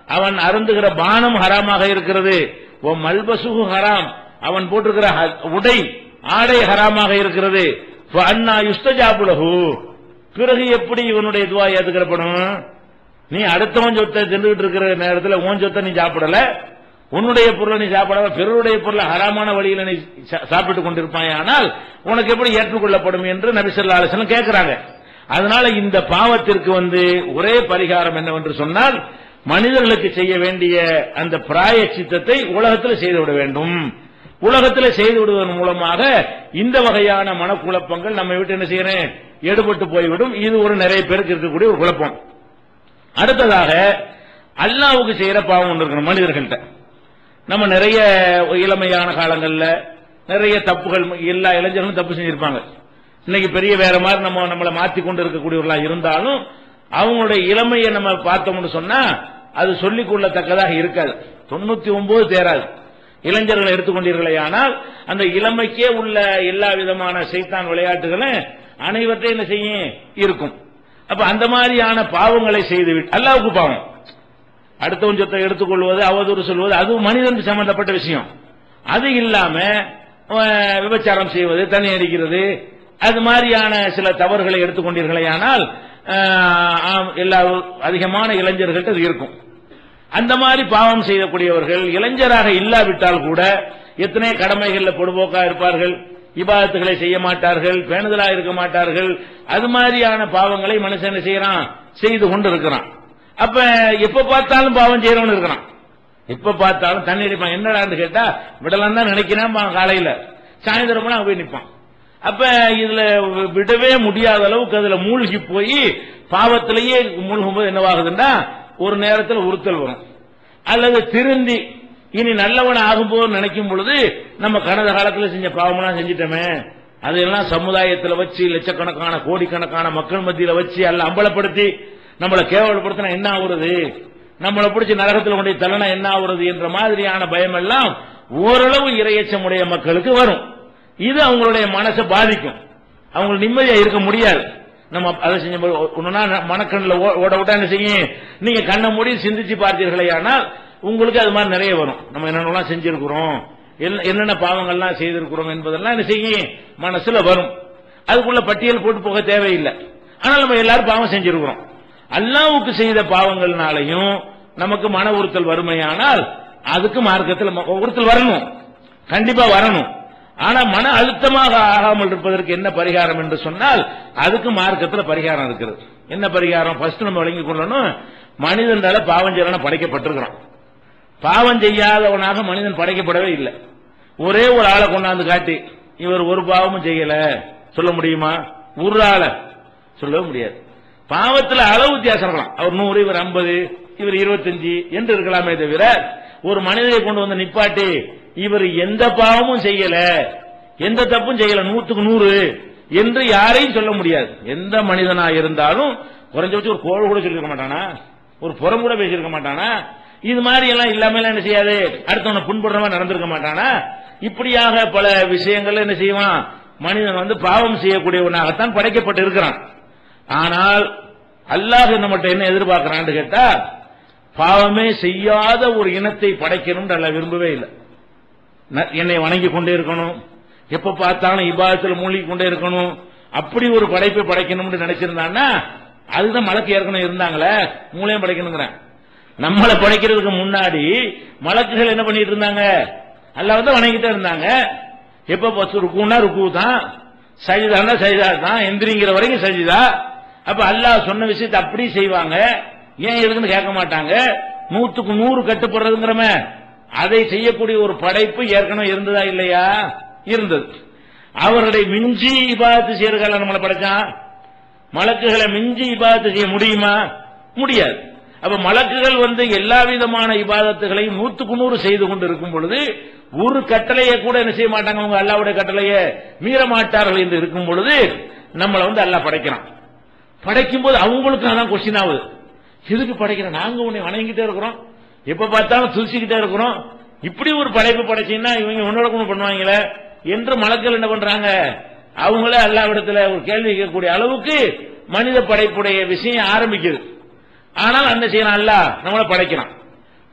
அவன் அருந்துகிற பானம் ஹராமாக இருக்கிறது. ஓ மல்பசுஹு ஹராம், அவன் போட்டிருக்கிற உடை ஆடை ஹராமாக இருக்கிறது. அண்ணா யுஸ்தஜாபு லஹு, பிறகு எப்படி இவனுடைய துவா ஏத்துக்கப்படும்? நீ அடுத்தவன் சொத்தை தின்னுகிட்டு இருக்கிற நேரத்தில் உன் சொத்தை நீ சாப்பிடல, உன்னுடைய பொருளை நீ சாப்பிடாம பிறருடைய பொருளை ஹராமான வழியில நீ சாப்பிட்டுக் கொண்டிருப்பாய், ஆனால் உனக்கு எப்படி ஏற்றுக்கொள்ளப்படும் என்று நபி ஸல்லல்லாஹு அலைஹி வஸல்லம் கேட்கிறாங்க. அதனால இந்த பாவத்திற்கு வந்து ஒரே பரிகாரம் என்னவென்று சொன்னால், மனிதர்களுக்கு செய்ய வேண்டிய அந்த பிராயச்சித்தத்தை உலகத்தில் செய்துவிட வேண்டும். உலகத்தில் செய்து விடுவதன் மூலமாக இந்த வகையான மனக்குழப்பங்கள் நம்ம விட்டு என்ன செய்யறேன் எடுபட்டு போய்விடும். இது ஒரு நிறைய பேருக்கு இருக்கக்கூடிய ஒரு குழப்பம். அடுத்ததாக அல்லாஹ்வுக்கு செய்யற பாவம் ஒன்று இருக்கணும் மனிதர்கள்ட்ட. நம்ம நிறைய இளமையான காலங்கள்ல நிறைய தப்புகள், எல்லா இளைஞர்களும் தப்பு செஞ்சிருப்பாங்க. இன்னைக்கு பெரிய வேற மாதிரி நம்ம நம்மளை மாற்றி கொண்டு இருக்கக்கூடியவர்களா இருந்தாலும் அவங்களுடைய இளமையை நம்ம பார்த்தோம்னு சொன்னா அது சொல்லிக் கொள்ளத்தக்கதாக இருக்காது. தொண்ணூத்தி ஒன்பது தேராது. இளைஞர்களை எடுத்துக்கொண்டீர்களே ஆனால் அந்த இளமைக்கே உள்ள எல்லா விதமான சைத்தான் விளையாட்டுகளும் அனைவற்றையும் என்ன செய்யும் இருக்கும். அப்ப அந்த மாதிரியான பாவங்களை செய்துவிட்டு அல்லாஹ்வுக்கு பாவம், அடுத்தவன் சொத்தை எடுத்துக்கொள்வது, அவதூறு சொல்வது, அது மனிதனுக்கு சம்பந்தப்பட்ட விஷயம். அது இல்லாம விபச்சாரம் செய்வது, தண்ணி அடிக்கிறது, அது மாதிரியான சில தவறுகளை எடுத்துக்கொண்டீர்களே ஆனால் எல்லா அதிகமான இளைஞர்கள்ட்ட அது இருக்கும். அந்த மாதிரி பாவம் செய்யக்கூடியவர்கள் இளைஞராக இல்லாவிட்டால் கூட எத்தனை கடமைகள்ல பொடுபோக்கா இருப்பார்கள், இபாதத்துகளை செய்ய மாட்டார்கள், பேணுதலா இருக்க மாட்டார்கள். அது மாதிரியான பாவங்களை மனுஷன் செய்யறான், செய்து கொண்டு இருக்கிறான். அப்ப எப்ப பார்த்தாலும் பாவம் செய்யறவன் இருக்கிறான். எப்ப பார்த்தாலும் தண்ணி அடிப்பான். என்னடான்னு கேட்டா விடலாம் தான் நினைக்கிறான். காலையில சாயந்தரம் அங்க போய் நிற்பான். அப்ப இதுல விடவே முடியாத அளவுக்கு அதுல மூழ்கி போய் பாவத்திலேயே மூழ்கும் போது என்னவாகுதுன்னா ஒரு நேரத்தில் உறுத்தல் வரும். அல்லது திருந்தி இனி நல்லவன் ஆகும்போது நினைக்கும் பொழுது நம்ம கடந்த காலத்தில் செஞ்ச பாவம்லாம் செஞ்சிட்டோமே, அதெல்லாம் சமுதாயத்தில் வச்சு லட்சக்கணக்கான கோடிக்கணக்கான மக்கள் மத்தியில் வச்சு அல்ல அம்பலப்படுத்தி நம்மளை கேவலப்படுத்தினா என்ன ஆகுறது, நம்மளை பிடிச்சி நரகத்தில் கொண்டு தள்ளனா என்ன ஆகுறது என்ற மாதிரியான பயம் எல்லாம் ஓரளவு இரையச்சமுடைய மக்களுக்கு வரும். இது அவங்களுடைய மனசை பாதிக்கும். அவங்க நிம்மதியா இருக்க முடியாது. நம்ம அதை செஞ்ச மனக்கண்ணில் ஓட விட்டா என்ன செய்யும், நீங்க கண்ணை மூடி சிந்திச்சு பார்த்தீர்களே ஆனால் உங்களுக்கு அது மாதிரி நிறைய வரும். நம்ம என்னென்னலாம் செஞ்சிருக்கிறோம், என்னென்ன பாவங்கள்லாம் செய்திருக்கிறோம் என்பதெல்லாம் என்ன செய்யும் மனசுல வரும். அதுக்குள்ள பட்டியல் போட்டு போக தேவையில்லை. ஆனால் நம்ம எல்லாரும் பாவம் செஞ்சிருக்கிறோம். அல்லாஹ்வுக்கு செய்த பாவங்கள்னாலையும் நமக்கு மன உறுத்தல் வறுமையானால் அதுக்கு மார்க்கத்தில் உறுத்தல் வரணும், கண்டிப்பா வரணும். ஆனா மன அழுத்தமாக ஆகாமல் இருப்பதற்கு என்ன பரிகாரம் என்று சொன்னால் அதுக்கு மார்க்கத்தில் பரிகாரம் இருக்கிறது. என்ன பரிகாரம்? ஃபர்ஸ்ட் நம்ம விளங்கிக் கொள்ளணும், மனிதனால பாவம் செய்யலாம் படைக்கப்பட்டிருக்கிறான். பாவம் செய்யாதவனாக மனிதன் படைக்கப்படவே இல்லை. ஒரே ஒரு ஆளை கொண்டாந்து காட்டி இவர் ஒரு பாவமும் செய்யல சொல்ல முடியுமா? ஒரு ஆளை சொல்லவே முடியாது. பாவத்தில் அளவு வித்தியாசம் இருக்கலாம். அவர் நூறு, இவர் ஐம்பது, இவர் இருபத்தஞ்சு என்று இருக்கலாமே தவிர ஒரு மனிதனை கொண்டு வந்து நிப்பாட்டி இவர் எந்த பாவமும் செய்யல, எந்த தப்பும் செய்யல, நூற்றுக்கு நூறு என்று யாரையும் சொல்ல முடியாது. எந்த மனிதனா இருந்தாலும் குறைஞ்சபட்சம் ஒரு கோழ கூட சொல்லிருக்க மாட்டானா, ஒரு புறம் கூட பேசியிருக்க மாட்டானா, இது மாதிரி எல்லாம் இல்லாம என்ன செய்யாது, அடுத்தவனை புண்படுறவா நடந்திருக்க மாட்டானா. இப்படியாக பல விஷயங்கள் என்ன செய்வான், மனிதன் வந்து பாவம் செய்யக்கூடியவனாகத்தான் படைக்கப்பட்டு இருக்கிறான். ஆனால் அல்லாஹ் நம்மகிட்ட என்ன எதிர்பார்க்கிறான்னு கேட்டா, பாவமே செய்யாத ஒரு இனத்தை படைக்கணும் அல்ல விரும்பவே இல்லை. என்னை வணங்கி கொண்டே இருக்கணும், எப்ப பார்த்தாலும் இபாதத்தில் மூழ்கி கொண்டே இருக்கணும், அப்படி ஒரு படைப்பை படைக்கணும்னு நினைச்சிருந்தான்னா அதுதான் மலக்கு ஏற்கனவே இருந்தாங்களே, மூளையும் படைக்கணுங்கிறேன். நம்மளை படைக்கிறதுக்கு முன்னாடி மலக்குகள் என்ன பண்ணிட்டு இருந்தாங்க, அல்லாஹ் வந்து வணங்கிட்டே இருந்தாங்க. எப்ப ருக்குன்னா ருக்கு தான், சஜிதான்னா சஜிதா தான், எந்திரிங்கிற வரைக்கும் சஜிதா. அப்ப அல்லாஹ் சொன்ன விஷயத்தை அப்படி செய்வாங்க. ஏன் எதுக்குன்னு கேட்க மாட்டாங்க. நூற்றுக்கு நூறு கட்டுப்படுறதுங்கிறம அதை செய்யக்கூடிய ஒரு படைப்பு ஏற்கனவே இருந்ததா இல்லையா? இருந்தது. அவருடைய மிஞ்சி இபாதத்து செய்யறதுக்காக நம்மளை படைச்சான். மலக்குகளை மிஞ்சி இபாதத்து செய்ய முடியுமா? முடியாது. அப்ப மலக்குகள் வந்து எல்லா விதமான இபாதத்துகளையும் நூற்றுக்கு நூறு செய்து கொண்டு இருக்கும் பொழுது ஒரு கட்டளையை கூட என்ன செய்ய மாட்டாங்க, அவங்க அல்லாஹ்வுடைய கட்டளையை மீற மாட்டார்கள் என்று இருக்கும் பொழுது நம்மளை வந்து அல்லாஹ் படைக்கிறான். படைக்கும் போது அவங்களுக்கு அதான் கொஸ்டின் ஆகுது, எதுக்கு படைக்கிறோம், நாங்க உன்னை வணங்கிட்டே இருக்கிறோம், எப்ப பார்த்தாலும் துதிச்சுக்கிட்டே இருக்கிறோம், இப்படி ஒரு படைப்பு படைச்சீங்கன்னா இவங்க உன்னோட கூட பண்ணுவாங்களே என்று மலக்கள் என்ன பண்றாங்க, அவங்களே அல்லாஹ்விடத்துல ஒரு கேள்வி கேட்கக்கூடிய அளவுக்கு மனித படைப்புடைய விஷயம் ஆரம்பிக்குது. ஆனால் அந்த செய்யலாம், அல்லாஹ் நம்மளை படைக்கிறான்.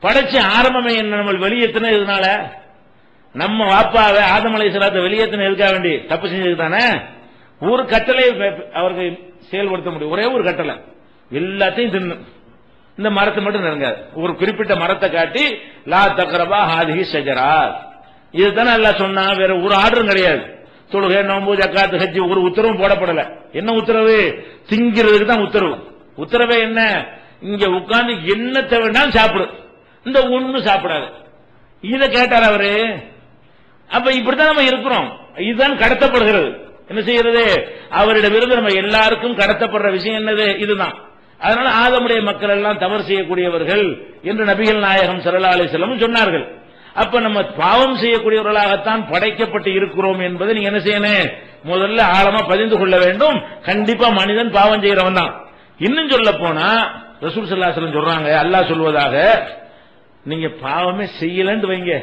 படைச்ச ஆரம்பமே என்ன, நம்ம வெளியேற்றின இதனால நம்ம வாப்பாவை ஆதம் அலைஹிஸ்ஸலாத்தை வெளியேற்றின எதுக்காக வேண்டி? தப்பு செஞ்சதுக்கு தானே. ஒரு கட்டளை அவருக்கு செயல்படுத்த முடியும், ஒரே ஒரு கட்டளை, எல்லாத்தையும் தின்னு, இந்த மரத்தை மட்டும் நெருங்காது. ஒரு குறிப்பிட்ட மரத்தை காட்டி லா தக்ரபா ஹாதிஹி ஷஜரா, இதுதானே அல்லாஹ் சொன்னா. வேற ஒரு ஆர்டரும் கிடையாது. தொழுகை, நோன்பு, ஜக்காத், ஹஜ் ஒரு உத்தரவும் போடப்படல. என்ன உத்தரவு? திங்கிறதுக்கு தான் உத்தரவு. உத்தரவே என்ன? இங்க உட்கார்ந்து என்னத்தை வேண்டாலும் சாப்பிடு, இந்த ஒண்ணு சாப்பிடாது. இதை கேட்டார் அவரு. அப்ப இப்படித்தான் நம்ம இருக்கிறோம். இதுதான் கடத்தப்படுகிறது. என்ன செய்யறது? அவரிடமிருந்து நம்ம எல்லாருக்கும் கடத்தப்படுற விஷயம் என்னது? இதுதான். அதனால ஆதமுடைய மக்கள் எல்லாம் தவறு செய்யக்கூடியவர்கள் என்று நபிகள் நாயகம் ஸல்லல்லாஹு அலைஹி வஸல்லம் சொன்னார்கள். அப்ப நம்ம பாவம் செய்யக்கூடியவர்களாகத்தான் படைக்கப்பட்டு இருக்கிறோம் என்பதை நீங்க என்ன செய்யணும்? முதல்ல ஆழமா பதிந்து கொள்ள வேண்டும். கண்டிப்பா மனிதன் பாவம் செய்யறவன் தான். இன்னும் சொல்ல போனா ரசூல் ஸல்லல்லாஹு அலைஹி வஸல்லம் சொல்றாங்க, அல்லாஹ் சொல்வதாக, நீங்க பாவமே செய்யலன்னு வைங்க,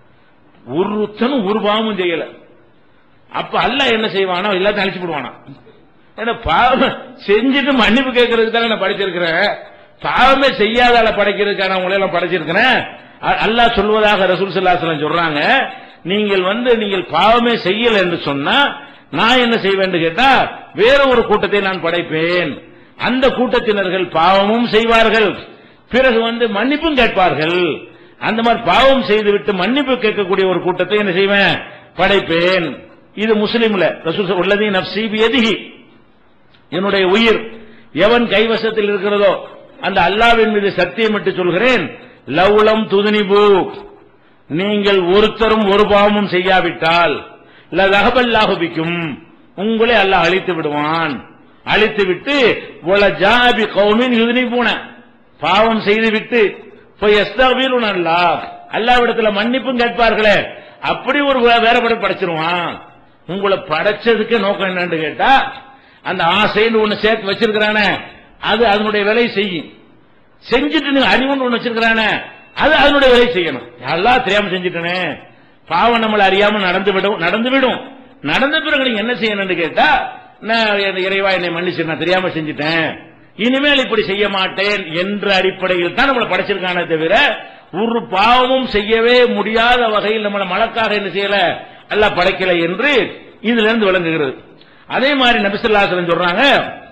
ஒருத்தனும் ஒரு பாவமும் செய்யல, அப்ப அல்லாஹ் என்ன செய்வானா? எல்லாத்தையும் அழிச்சு போடுவானா? ஏன்னா பாவம் செஞ்சுட்டு மன்னிப்பு கேட்கறதுக்கு தானே நான் படைச்சிருக்கிறேன், பாவமே செய்யாதால படைக்கிறதுக்கான உங்களை எல்லாம் படைச்சிருக்கிறேன். அல்லாஹ் சொல்வதாக ரசூல் ஸல்லல்லாஹு அலைஹி வஸல்லம் சொல்றாங்க, நீங்கள் வந்து நீங்கள் பாவமே செய்யல என்று சொன்னா நான் என்ன செய்வேன் கேட்டா, வேற ஒரு கூட்டத்தை நான் படைப்பேன். அந்த கூட்டத்தினர்கள் பாவமும் செய்வார்கள், பிறகு வந்து மன்னிப்பும் கேட்பார்கள். அந்த மாதிரி பாவம் செய்துவிட்டு மன்னிப்பு கேட்கக்கூடிய ஒரு கூட்டத்தை என்ன செய்வேன்? படைப்பேன். இது முஸ்லிம்ல ரசூல் உள்ளதி நஃப்ஸி பியதிஹி, என்னுடைய உயிர் எவன் கைவசத்தில் இருக்கிறதோ அந்த அல்லாஹ்வின் மீது சத்தியமிட்டு சொல்கிறேன், லவ்லம் துதுனிபு, நீங்கள் ஒருத்தரும் ஒரு பாவமும் செய்யாவிட்டால் லதஹபல்லாஹு பிக்கும், உங்களை அல்லாஹ் அழித்து விடுவான். அழித்து விட்டு வல ஜாபி கௌமின் யுதுனிபூன, பாவம் செய்துவிட்டு ஃபயஸ்தக்பிருன அல்லாஹ், அல்லாஹ்விடத்துல மன்னிப்பும் கேட்பார்களே, அப்படி ஒரு வேறபடி படைச்சிருவான். உங்களை படைச்சதுக்கு நோக்கம் என்னன்னு கேட்டா, அந்த ஆசைன்னு ஒண்ணு சேர்த்து வச்சிருக்கிறானே அது அதனுடைய வேலை செய்யும். செஞ்சுட்டு நீங்க அறிவுன்னு ஒண்ணு வச்சிருக்கிறானே அது அதனுடைய வேலை செய்யணும். எல்லாம் தெரியாம செஞ்சுட்டனே, பாவம் நம்மளை அறியாம நடந்து விடும் நடந்து விடும் நடந்த பிறகு நீங்க என்ன செய்யணும்னு கேட்டா, நான் இறைவா என்னை மன்னிச்சு, நான் தெரியாம செஞ்சுட்டேன், இனிமேல் இப்படி செய்ய மாட்டேன் என்ற அடிப்படையில் தான் நம்மளை படைச்சிருக்கானே தவிர, ஒரு பாவமும் செய்யவே முடியாத வகையில் நம்மளை மலக்காக என்ன செய்யல அல்லாஹ் படைக்கலை என்று இதுல இருந்து விளங்குகிறது. அதே மாதிரி நபி ஸல்லல்லாஹு அலைஹி வஸல்லம் சொல்றாங்க,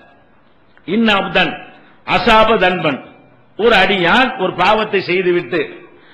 இன்ன அப்தன் அசாப தன்பன், ஒரு அடியான் ஒரு பாவத்தை செய்துவிட்டு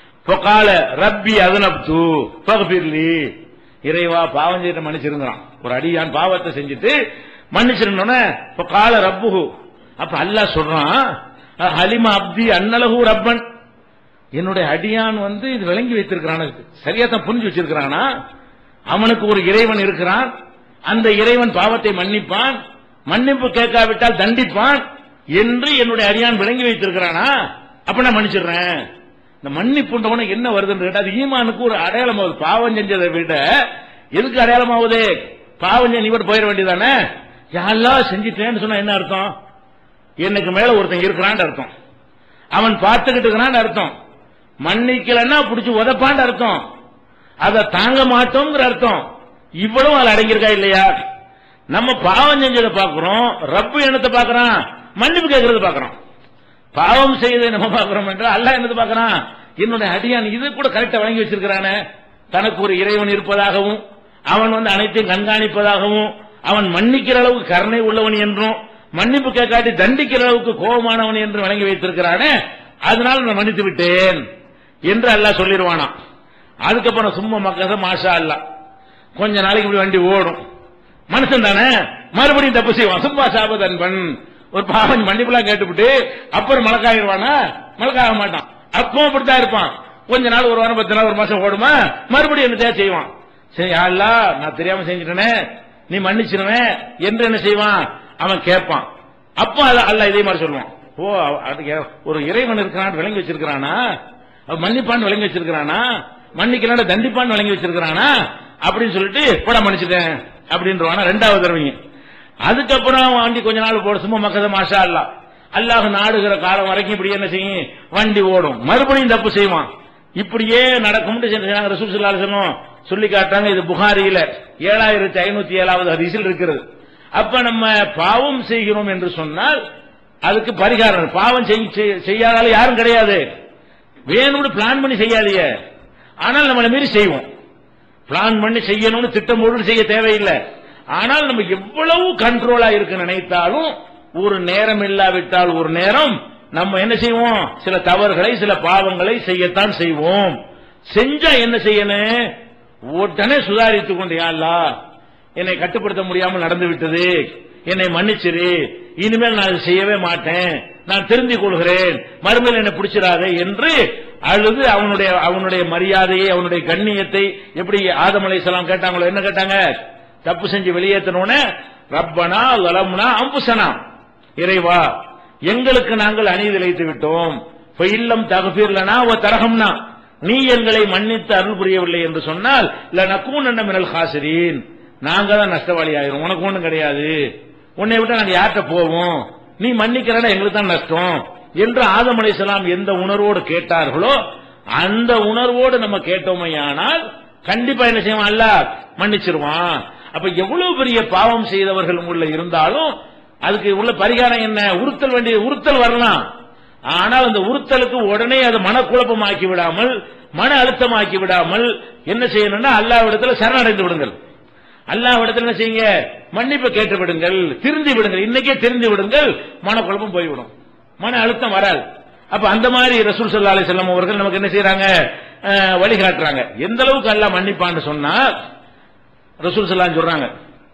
ஃபகால ரப்பி அஸ்னப்து ஃபக்ஃபிர்லி, இறைவா பாவம் செய்த மன்னிச்சிருந்தான். ஒரு அடியான் பாவத்தை செஞ்சுட்டு மன்னிச்சிருந்தோன்னே ஃபகால ரப்புஹு, அப்ப அல்லாஹ் சொல்றான், ஹலிமா அப்தி அன்னலஹு ரப்பன், என்னுடைய அடியான் வந்து இது விளங்கி வைத்திருக்கிறான், சரியா தான் புரிஞ்சு வச்சிருக்கிறானா, அவனுக்கு ஒரு இறைவன் இருக்கிறான், அந்த இறைவன் பாவத்தை மன்னிப்பான், மன்னிப்பு கேட்காவிட்டால் தண்டிப்பான் என்று என்னுடைய அடியான் விளங்கி வைத்திருக்கிறானா, அப்ப நான் மன்னிச்சிடுறேன். இந்த மன்னிப்புன்றவன என்ன வருதுன்னு கேட்டா, அது ஈமானுக்கு ஒரு அடையாளம் ஆகுது. பாவம் செஞ்சதை விட எதுக்கு அடையாளமாகுது? பாவம் செஞ்சு இவர் போயிட வேண்டியதானே. யாரெல்லாம் செஞ்சிட்டேன்னு சொன்னா என்ன அர்த்தம்? எனக்கு மேல ஒருத்தன் இருக்கிறான் அர்த்தம், அவன் பார்த்துக்கிட்டு இருக்கிறான் அர்த்தம், மன்னிக்கலன்னா பிடிச்சி உதப்பான் அர்த்தம், அதை தாங்க மாட்டோங்கிற அர்த்தம். இவ்வளவு அது அடங்கியிருக்கா இல்லையா? நம்ம பாவம் செஞ்சதை பார்க்கிறோம், ரப்பு என்னத்தை பார்க்கறான்? மன்னிப்பு கேட்கறது பார்க்கிறோம். பாவம் செய்வதை நம்ம பார்க்கிறோம் என்றால் அல்லாஹ் என்னது பார்க்கறான்? என்னுடைய அடியான் இது கூட கரெக்டா வழங்கி வச்சிருக்கிறானே, தனக்கு ஒரு இறைவன் இருப்பதாகவும், அவன் வந்து அனைத்தையும் கண்காணிப்பதாகவும், அவன் மன்னிக்கிற அளவுக்கு கருணை உள்ளவன் என்றும், மன்னிப்பு கேட்காட்டி தண்டிக்கிற அளவுக்கு கோபமானவன் என்று வழங்கி வைத்திருக்கிறானே, அதனால நான் மன்னித்து விட்டேன் என்று அல்லாஹ் சொல்லிடுவானா. அதுக்கப்புறம் சும்மா மக்கள் மாஷா அல்லாஹ், கொஞ்ச நாளைக்கு இப்படி வண்டி ஓடும், மனுஷன் தானே மறுபடியும் தப்பு செய்வான். சும்மா சாபதன்பன், ஒரு பாவம் மன்னிப்புலாம் கேட்டுவிட்டு அப்புறம் மலக்காயிருவானா? மலக்காக மாட்டான். அப்போ அப்படித்தான் இருப்பான். கொஞ்ச நாள், ஒரு வாரம், பத்து நாள், ஒரு மாசம் ஓடுமா, மறுபடியும் என்ன செய்வான்? சரி அல்லாஹ் நான் தெரியாம செஞ்சுட்டேனே, நீ மன்னிச்சிருவேன் என்று என்ன செய்வான்? அவன் கேட்பான். அப்போ அல்லாஹ் இதே மாதிரி சொல்லுவான், ஓ ஒரு இறைவன் இருக்கிறான் விளங்கி வச்சிருக்கிறானா, மன்னிப்பான்னு விளங்கி வச்சிருக்கிறானா, மன்னிக்கலாம் தண்டிப்பான்னு விளங்கி வச்சிருக்கிறானா அப்படின்னு சொல்லிட்டு போட மன்னிச்சுட்டேன் அப்படின்றவானா ரெண்டாவது தடவைங்க. அதுக்கப்புறம் வண்டி கொஞ்ச நாள் போட சும்மா மக்கள் மாஷா அல்லாஹ், அல்லாஹ் நாடுகிற காலம் வரைக்கும் இப்படி என்ன செய்யும்? வண்டி ஓடும், மறுபடியும் தப்பு செய்வான். இப்படியே நடக்கும் ரசூல் ஸல்லல்லாஹு அலைஹி வஸல்லம் சொல்லி காட்டாங்க. இது புகாரியில ஏழாயிரத்தி ஐநூத்தி ஏழாவது ஹதீஸில் இருக்கிறது. அப்ப நம்ம பாவம் செய்கிறோம் என்று சொன்னால் அதுக்கு பரிகாரம், பாவம் செய்யாதால யாரும் கிடையாது. வேணும்னு பிளான் பண்ணி செய்யாதீங்க. ஆனால் நம்மளை மீறி செய்வோம். பிளான் பண்ணி செய்யணும்னு திட்டம் போட்டு செய்ய தேவையில்லை. ஆனால் நம்ம எவ்வளவு கண்ட்ரோலா இருக்க நினைத்தாலும் ஒரு நேரம் இல்லாவிட்டால் ஒரு நேரம் நம்ம என்ன செய்வோம், சில தவறுகளை சில பாவங்களை செய்யத்தான் செய்வோம். செஞ்சா என்ன செய்யணும், உடனே சுதாரித்துக் கொண்டு, யா அல்லாஹ் என்னை கட்டுப்படுத்த முடியாமல் நடந்து விட்டது, என்னை மன்னிச்சிரு, இனிமேல் நான் செய்யவே மாட்டேன், நான் திருந்திக் கொள்கிறேன், மறுமையில் என்னை பிடிச்சிடாதே என்று அழுது அவனுடைய அவனுடைய மரியாதையை அவனுடைய கண்ணியத்தை எப்படி ஆதம் அலைஹிஸ்ஸலாம் கேட்டாங்களோ, என்ன கேட்டாங்க, தப்பு செஞ்சு வெளியேற்றனோன்னு ரப்பனா லலம்னா அம்புசனா, இறைவா எங்களுக்கு நாங்கள் அநீதி இழைத்து விட்டோம், இல்லம் தகஃபிர்லனா வ தரஹம்னா, நீ எங்களை மன்னித்து அருள் புரியவில்லை என்று சொன்னால் லனகூனன்ன மினல் காசிரீன், நாங்க தான் நஷ்டவாளி ஆயிரும், உனக்கு ஒண்ணும் கிடையாது, உன்னை விட்டு நாங்க யார்கிட்ட போவோம், நீ மன்னிக்கிறனா எங்களுக்கு தான் நஷ்டம் என்று ஆதம் அலைஹிஸ்ஸலாம் எந்த உணர்வோடு கேட்டார்களோ அந்த உணர்வோடு நம்ம கேட்டோமையானால் கண்டிப்பா என்ன செய்வான், அல்லாஹ் மன்னிச்சிருவான். அப்ப எவ்வளவு பெரிய பாவம் செய்தவர்கள் உள்ள இருந்தாலும் அதுக்கு உள்ள பரிகாரம் என்ன, உறுத்தல் வேண்டிய உறுத்தல் வரலாம். ஆனால் அந்த உறுத்தலுக்கு உடனே அது மனக்குழப்பமாக்கி விடாமல் மன அழுத்தமாக்கி விடாமல் என்ன செய்யணும்னா அல்லாஹ்விடத்துல சரணடைந்து விடுங்கள். அல்லாஹ்விடத்துல என்ன செய்யுங்க, மன்னிப்பு கேட்டு விடுங்கள், திருந்தி விடுங்கள், இன்னைக்கே திருந்தி விடுங்கள், மனக்குழப்பம் போய்விடும், மன அழுத்தம் வராது. அப்ப அந்த மாதிரி ரசூல் ஸல்லல்லாஹு அலைஹி வஸல்லம் அவர்கள் நமக்கு என்ன செய்யறாங்க, வழிகாட்டுறாங்க. எந்த அளவுக்கு அல்லாஹ் மன்னிப்பான்னு சொன்னா ரசூல் ஸல்லல்லாஹு சொல்றாங்க,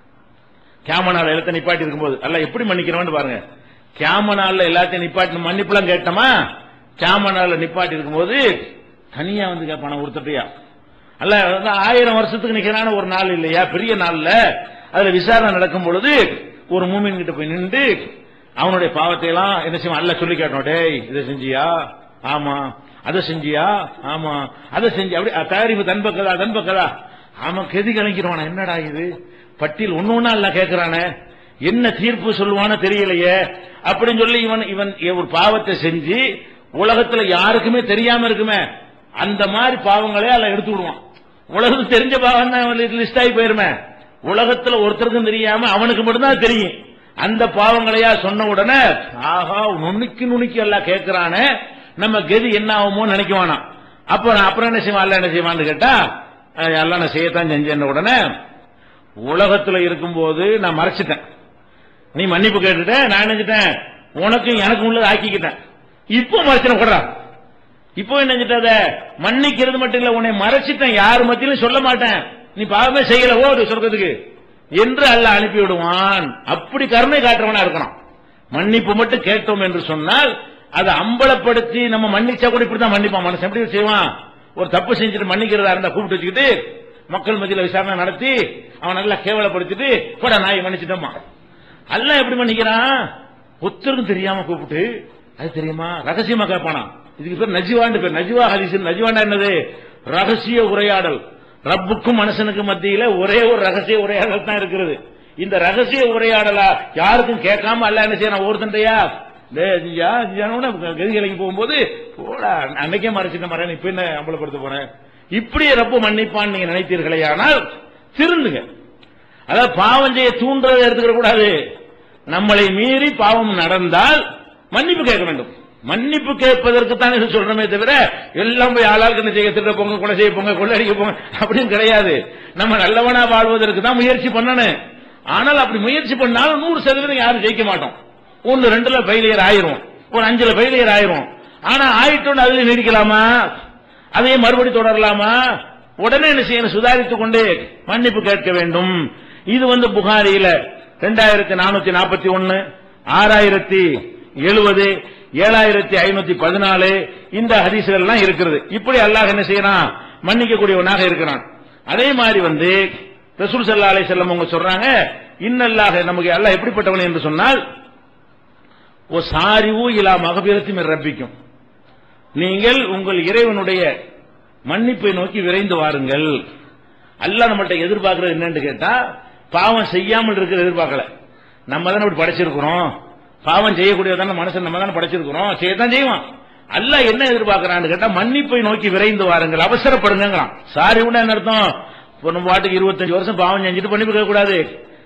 கியாமனால எல்லாத்தையும் நிப்பாட்டி இருக்கும்போது அல்லாஹ் எப்படி மன்னிக்கிறவன்னு பாருங்க. கியாமனால எல்லாத்தையும் நிப்பாட்டி மன்னிப்புலாம் கேட்டோமா, கியாமனால நிப்பாட்டி இருக்கும்போது தனியா வந்து கேட்பான ஒருத்தட்டையா, அல்ல ஆயிரம் வருஷத்துக்கு நிக்கிறான ஒரு நாள் இல்லையா, பெரிய நாள்ல அதுல விசாரணை நடக்கும் பொழுது ஒரு மூமின் கிட்ட போய் நின்று அவனுடைய பாவத்தை எல்லாம் என்ன செய்வான், அல்ல சொல்லி கேட்டோம், டேய் இதை செஞ்சியா, ஆமா, அதை செஞ்சியா, ஆமா, அதை செஞ்சு அப்படி தயாரிப்பு தன்பக்கதா தன்பக்கதா, ஆமா, கெதி கலங்கிறவான, என்னடா இது பட்டியல் ஒன்னு ஒன்னா எல்லாம் கேட்கிறானே, என்ன தீர்ப்பு சொல்லுவானோ தெரியலையே அப்படின்னு சொல்லி இவன் இவன் ஒரு பாவத்தை செஞ்சு உலகத்துல யாருக்குமே தெரியாம இருக்குமே அந்த மாதிரி பாவங்களே அல்ல எடுத்து விடுவான். உலகத்துக்கு தெரிஞ்ச பாவம் தான் லிஸ்ட் ஆகி போயிருமே, உலகத்துல ஒருத்தருக்கும் தெரியாம அவனுக்கு மட்டும்தான் தெரியும். அந்த பாவங்களையா சொன்ன உடனே ஆஹா நுணுக்கி நுணுக்கி எல்லாம் கேட்கிறானே, நம்ம கதி என்ன ஆகுமோ நினைக்குவானா. அப்ப அப்புறம் என்ன செய்வான், அல்ல என்ன செய்வான்னு கேட்டா, எல்லாம் நான் செய்யத்தான் செஞ்சேன். உடனே உலகத்துல இருக்கும்போது நான் மறைச்சிட்டேன், நீ மன்னிப்பு கேட்டுட்ட, நான் நினைச்சிட்டேன் உனக்கும் எனக்கு உள்ளது ஆக்கிக்கிட்டேன், இப்போ மறைச்சின கூடா, இப்போ என்ன செஞ்சிட்ட, மன்னிக்கிறது மட்டும் இல்ல உன்னை மறைச்சிட்டேன், யாரு மத்தியிலும் சொல்ல மாட்டேன், நீ பாவமே செய்யல ஓ சொல்றதுக்கு என்று அல்லாஹ் அனுப்பி விடுவான். அப்படி கருணை காட்டுறவனா இருக்கணும். மன்னிப்பு மட்டும் கேட்டோம் என்று சொன்னால் அதை அம்பலப்படுத்தி நம்ம மன்னிச்சா கூட இப்படிதான் மன்னிப்பான் மனசு. எப்படி செய்வான், ஒரு தப்பு செஞ்சுட்டு மன்னிக்கிறதா இருந்தா கூப்பிட்டு வச்சுக்கிட்டு மக்கள் மத்தியில் விசாரணை நடத்தி அவன் நல்லா கேவலப்படுத்திட்டு கூட நாய் மன்னிச்சிட்டோமா. அல்லாஹ் எப்படி மன்னிக்கிறான், ஒத்தருக்கும் தெரியாம கூப்பிட்டு, அது தெரியுமா ரகசியமா கேட்பானா. இதுக்கு பேர் நஜ்வான்னு பேர், நஜ்வா ஹதீஸ். நஜ்வாண்டா என்னது, ரகசிய உரையாடல். ரப்புக்கும் மனுஷனுக்கு மத்தியில ஒரே ஒரு ரகசிய உரையாடல் தான் இருக்கிறது. இந்த ரகசிய உரையாடலா யாருக்கும் கேட்காம அல்லாஹ் என்ன செய்யணும், ஒருத்தன்டையா கதிகளுக்கு போகும்போது போடா அன்னைக்கே மறைச்சிட்ட மறேன், இப்ப என்ன அம்பலப்படுத்த போறேன், இப்படியே ரப்பு மன்னிப்பான்னு நீங்க நினைத்தீர்களே, ஆனால் திருந்துங்க. அதாவது பாவம் செய்ய தூண்டுறதை எடுத்துக்க கூடாது. நம்மளை மீறி பாவம் நடந்தால் மன்னிப்பு கேட்க வேண்டும். மன்னிப்பு கேட்பதற்கு தானே சொல்றமே தவிர எல்லாம் போய் ஆளாளுக்கு என்ன செய்ய, திட்ட போங்க, கொலை செய்ய போங்க, கொள்ளடிக்க போங்க அப்படின்னு கிடையாது. நம்ம நல்லவனா வாழ்வதற்கு தான் முயற்சி பண்ணணும். ஆனால் அப்படி முயற்சி பண்ணாலும் நூறு சதவீதம் யாரும் ஜெயிக்க மாட்டோம். ஒன்னு ரெண்டுல ஃபெயிலியர் ஆயிரும், ஒரு அஞ்சுல ஃபெயிலியர் ஆயிரும். ஆனா ஆயிட்டோன்னு அதுல நீடிக்கலாமா, அதையே மறுபடி தொடரலாமா, உடனே என்ன செய்யணும், சுதாரித்துக் கொண்டு மன்னிப்பு கேட்க வேண்டும். இது வந்து புகாரியில ரெண்டாயிரத்தி நானூத்தி நாற்பத்தி ஒன்னு ஆறாயிரத்தி எழுபது ஏழாயிரத்தி ஐநூத்தி பதினாலு இந்த ஹதீஸ்கள் எல்லாம் இருக்கிறது. இப்படி அல்லாஹ் என்ன செய்யறான், மன்னிக்கக்கூடியவனாக இருக்கிறான். அதே மாதிரி வந்து ரசூல் ஸல்லல்லாஹு அலைஹி வஸல்லம் அவங்க சொல்றாங்க, இன்னல்லாஹ், நமக்கு அல்லாஹ் எப்படிப்பட்டவன் என்று சொன்னால், ஓ சாரிவு இலா மகபிரத்தி மிர் ரப்பிக்கும், நீங்கள் உங்கள் இறைவனுடைய மன்னிப்பை நோக்கி விரைந்து வாருங்கள். அல்லாஹ் நம்மள்ட்ட எதிர்பார்க்கிறது என்னன்னு கேட்டா, பாவம் செய்யாமல் இருக்கிற எதிர்பார்க்கல. நம்ம தானே இப்படி படைச்சிருக்கிறோம், பாவம் செய்யக்கூடியதான மனுஷன் நம்ம தானே படைச்சிருக்கிறோம், செய்யத்தான் செய்வான். அல்லாஹ் என்ன எதிர்பார்க்கிறான்னு கேட்டா, மன்னிப்பை நோக்கி விரைந்து வாருங்கள், அவசரப்படுங்க. சாரி உண்டா என்ன அர்த்தம், நம்ம பாட்டுக்கு இருபத்தஞ்சு வருஷம் பாவம் செஞ்சுட்டு மன்னிப்பு கேட்க கூடாது.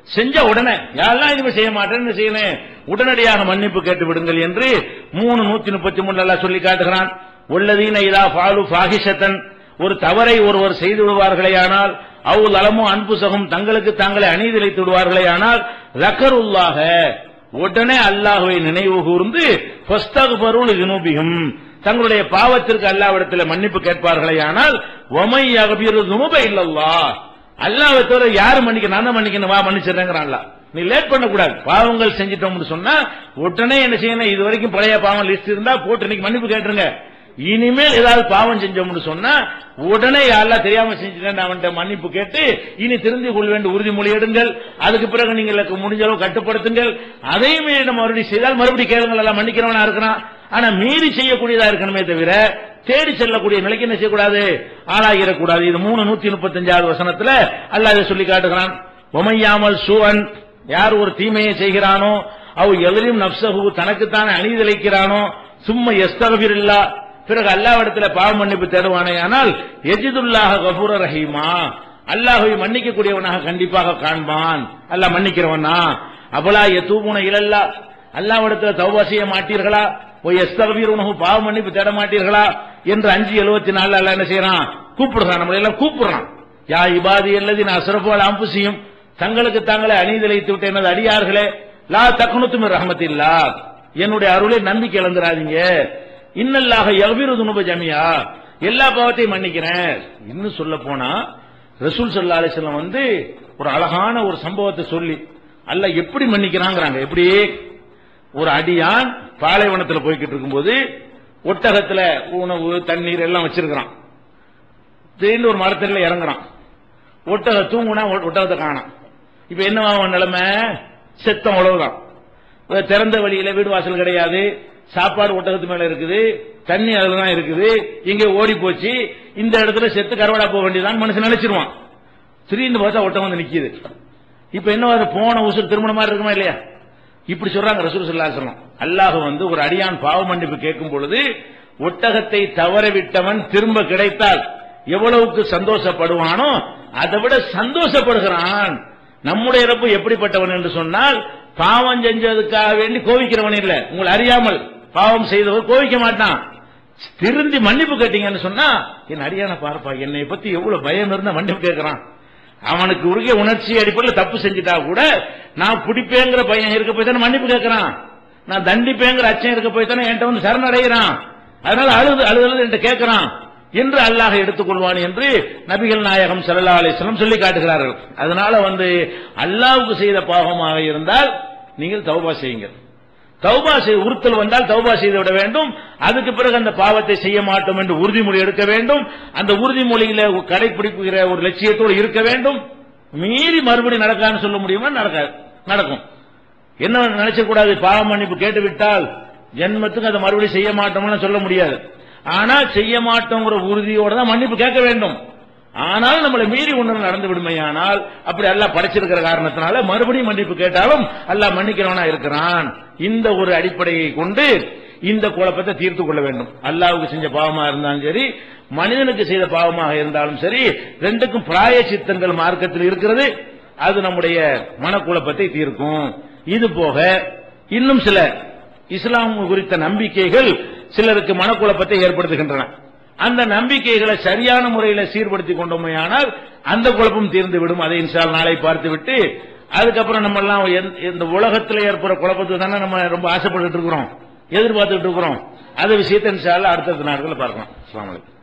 செஞ்ச உடனே யாரெல்லாம் இதுமே செய்ய மாட்டேன்னு செய்யணும், உடனடியாக மன்னிப்பு கேட்டு விடுங்கள் என்று மூணு நூத்தி முப்பத்தி மூணு எல்லாம் சொல்லி காட்டுகிறான். உள்ளதீன இதா ஃபாலு ஃபாஹிஷத்தன், ஒரு தவறை ஒருவர் செய்து விடுவார்களே ஆனால், அவுல் அலமோ அன்புசகம், தங்களுக்கு தாங்களே அநீதிழைத்து விடுவார்களே ஆனால், ரக்கருல்லாக, உடனே அல்லாஹ்வை நினைவு கூர்ந்து ஃபஸ்தக்ஃபரு லிதுனூபிஹிம், தங்களுடைய பாவத்திற்கு அல்லாஹ்விடத்தில் மன்னிப்பு கேட்பார்களே ஆனால், வமை யக்பிரு ذுனூப இல்லல்லாஹ், அல்லாஹ்வை தவிர யாரு மன்னிக்க, நான் தான் மன்னிக்கணும், வா மன்னிச்சிடுறேங்கறான் அல்லாஹ். நீ லேட் பண்ணக்கூடாது. பாவங்கள் செஞ்சிட்டோம்னு சொன்னா உடனே என்ன செய்யணும், இது வரைக்கும் பழைய பாவம் லிஸ்ட் இருந்தா போட்டு இன்னைக்கு மன்னிப்பு கேட்டுருங்க. இனிமேல் ஏதாவது பாவம் செஞ்சோம்னு சொன்னா உடனே யாரெல்லாம் தெரியாம செஞ்சுட்டேன் அவன்கிட்ட மன்னிப்பு கேட்டு இனி திருந்திக் கொள்ள வேண்டிய உறுதிமொழி எடுங்கள். அதுக்கு பிறகு நீங்கள் முடிஞ்ச அளவு கட்டுப்படுத்துங்கள். அதையுமே நம்ம மறுபடியும் செய்தால் மறுபடியும் கேளுங்கள், எல்லாம் மன்னிக்கிறவனா இருக்கிறான். ஆனா மீறி செய்யக்கூடியதா இருக்கணுமே தவிர தேடி செல்லக்கூடிய நிலைக்கு என்ன செய்யக்கூடாது, ஆளாகிடக்கூடாது. இது மூணு நூத்தி முப்பத்தி அஞ்சாவது வசனத்துல அல்லாஹ் இதை சொல்லி காட்டுகிறான். ஒமையாமல் சூவன், யார் ஒரு தீமையை செய்கிறானோ, அவ் எதிரும் நப்சஹு, தனக்குத்தானே அநீதிழைக்கிறானோ, சும்மா எஸ்தகபிரில்லா, பிறகு அல்லாஹ்விடத்தில் பாவ மன்னிப்பு தேடுவானே ஆனால், எஜிதுல்லாஹ கஃபூர ரஹீமா, அல்லாஹ்வை மன்னிக்கக்கூடியவனாக கண்டிப்பாக காண்பான். அல்லாஹ் மன்னிக்கிறவனா. அபலா யதூபுன இலல்லா, அல்லாஹ்விடத்தில் தௌபா செய்ய மாட்டீர்களா, ஒய் எஸ்தகபிருனஹு, பாவ மன்னிப்பு தேட மாட்டீர்களா என்று அஞ்சு எழுபத்தி நாலு அல்லாஹ் என்ன செய்யறான், கூப்பிடுறான், நம்மளை எல்லாம் கூப்பிடுறான். யா இபாதி அல்லதீன அஸ்ரஃபு அலா அன்ஃபுஸிஹிம், தங்களுக்கு தாங்களே அநீதிழைத்து விட்ட எனது அடியார்களே, லா தக்னுது மின் ரஹ்மத்தில்லாஹ், என்னுடைய அருளை நம்பிக்கை இழந்துராதீங்க. இன்னல்லாஹ யக்பிரு ذுனூப ஜமீஆ, எல்லா பாவத்தையும் மன்னிக்கிறேன். இன்னும் சொல்ல போனா ரசூல் ஸல்லல்லாஹு அலைஹி வஸல்லம் வந்து ஒரு அழகான ஒரு சம்பவத்தை சொல்லி அல்லாஹ் எப்படி மன்னிக்கிறாங்கறாங்க. எப்படி, ஒரு அடியான் பாலைவனத்தில் போய்கிட்டு இருக்கும்போது ஒட்டகத்துல உணவு தண்ணீர் எல்லாம் வச்சிருக்கிறான். திடீர்னு ஒரு மரத்துல இறங்குறான். ஒட்டக தூங்குனா ஒட்டகத்தை காணாம். இப்ப என்னவா நிலைமை, செத்தம் உழவுதான். திறந்த வழியில வீடு வாசல் கிடையாது, சாப்பாடு ஒட்டகத்து மேல இருக்குது, தண்ணி அதுலதான் இருக்குது, இங்க ஓடி போச்சு, இந்த இடத்துல செத்து கருவாடா போக வேண்டியதான் மனுஷன் நினைச்சிருவான். திடீர்னு பார்த்தா ஒட்டகம் வந்து நிக்குது. இப்ப என்ன போன உசுர் திருமண மாதிரி இருக்குமா இல்லையா, இப்படி சொல்றாங்க ரசூல் ஸல்லல்லாஹு அலைஹி வஸல்லம். அல்லாஹ் வந்து ஒரு அடியான் பாவ மன்னிப்பு கேட்கும் பொழுது ஒட்டகத்தை தவறவிட்டவன் திரும்ப கிடைத்தால் எவ்வளவுக்கு சந்தோஷப்படுவானோ அதை விட சந்தோஷப்படுகிறான். நம்முடைய ரப்பு எப்படிப்பட்டவன் என்று சொன்னால், பாவம் செஞ்சதுக்காக வேண்டி கோவிக்கிறவன் இல்ல, உங்களை அறியாமல் பாவம் செய்தவர் கோவிக்க மாட்டான். திருந்தி மன்னிப்பு கேட்டீங்கன்னு சொன்னா, என் அடியான பார்ப்பா, என்னை பத்தி எவ்வளவு பயம் இருந்தா மன்னிப்பு கேட்கிறான். அவனுக்கு உருகிய உணர்ச்சி அடிப்படையில் தப்பு செஞ்சுட்டா கூட நான் பிடிப்பேங்கிற பையன் இருக்க போய் தானே மன்னிப்பு கேட்கிறான், நான் தண்டிப்பேங்கிற அச்சம் இருக்க போய் தானே என்கிட்ட வந்து சரணடைகிறான், அதனால அழுது அழுது என்கிட்ட கேட்கிறான் என்று அல்லாஹ் எடுத்துக்கொள்வான் என்று நபிகள் நாயகம் ஸல்லல்லாஹு அலைஹி வஸல்லம் சொல்லி காட்டுகிறார்கள். அதனால வந்து அல்லாஹ்வுக்கு செய்த பாவமாக இருந்தால் நீங்கள் தௌபா செய்யுங்கள். தௌபா செய்ய உறுத்தல் வந்தால் தௌபா செய்து விட வேண்டும். அதுக்கு பிறகு அந்த பாவத்தை செய்ய மாட்டோம் என்று உறுதிமொழி எடுக்க வேண்டும். அந்த உறுதிமொழியில கடைபிடிக்கிற ஒரு லட்சியத்தோடு இருக்க வேண்டும். மீறி மறுபடியும் நடக்கான்னு சொல்ல முடியுமா, நடக்காது, நடக்கும். என்ன நினைச்சக்கூடாது, பாவ மன்னிப்பு கேட்டுவிட்டால் ஜென்மத்துக்கு அதை மறுபடியும் செய்ய மாட்டோம்னு சொல்ல முடியாது. ஆனால் செய்ய மாட்டோங்கிற உறுதியோட தான் மன்னிப்பு கேட்க வேண்டும். ஆனால் நம்மளை மீறி ஒன்று நடந்து விடுமையானால், அப்படி அல்லாஹ் படைச்சிருக்கிற காரணத்தினால மறுபடியும் மன்னிப்பு கேட்டாலும் அல்லாஹ் மன்னிக்கிறவனா இருக்கிறான். இந்த ஒரு அடிப்படையை கொண்டு இந்த குழப்பத்தை தீர்த்து கொள்ள வேண்டும். அல்லாஹ்வுக்கு செஞ்ச பாவமா இருந்தாலும் சரி, மனிதனுக்கு செய்த பாவமாக இருந்தாலும் சரி, ரெண்டுக்கும் பிராயச்சித்தங்கள் மார்க்கத்தில் இருக்கிறது. அது நம்முடைய மனக்குழப்பத்தை தீர்க்கும். இது போக இன்னும் சில இஸ்லாம் குறித்த நம்பிக்கைகள் சிலருக்கு மனக்குழப்பத்தை ஏற்படுத்துகின்றன. அந்த நம்பிக்கைகளை சரியான முறையில் சீர்படுத்திக் கொண்டோமையானால் அந்த குழப்பம் தீர்ந்து விடும். அதை இன்ஷா அல்லாஹ் நாளை பார்த்துவிட்டு அதுக்கப்புறம் நம்ம எல்லாம் இந்த உலகத்தில் ஏற்படுற குழப்பத்தை தானே நம்ம ரொம்ப ஆசைப்பட்டு இருக்கிறோம், எதிர்பார்த்துட்டு இருக்கிறோம். அந்த விஷயத்தை இன்ஷா அல்லாஹ் அடுத்த நாட்களில் பார்க்கலாம். அஸ்ஸலாமு அலைக்கும்.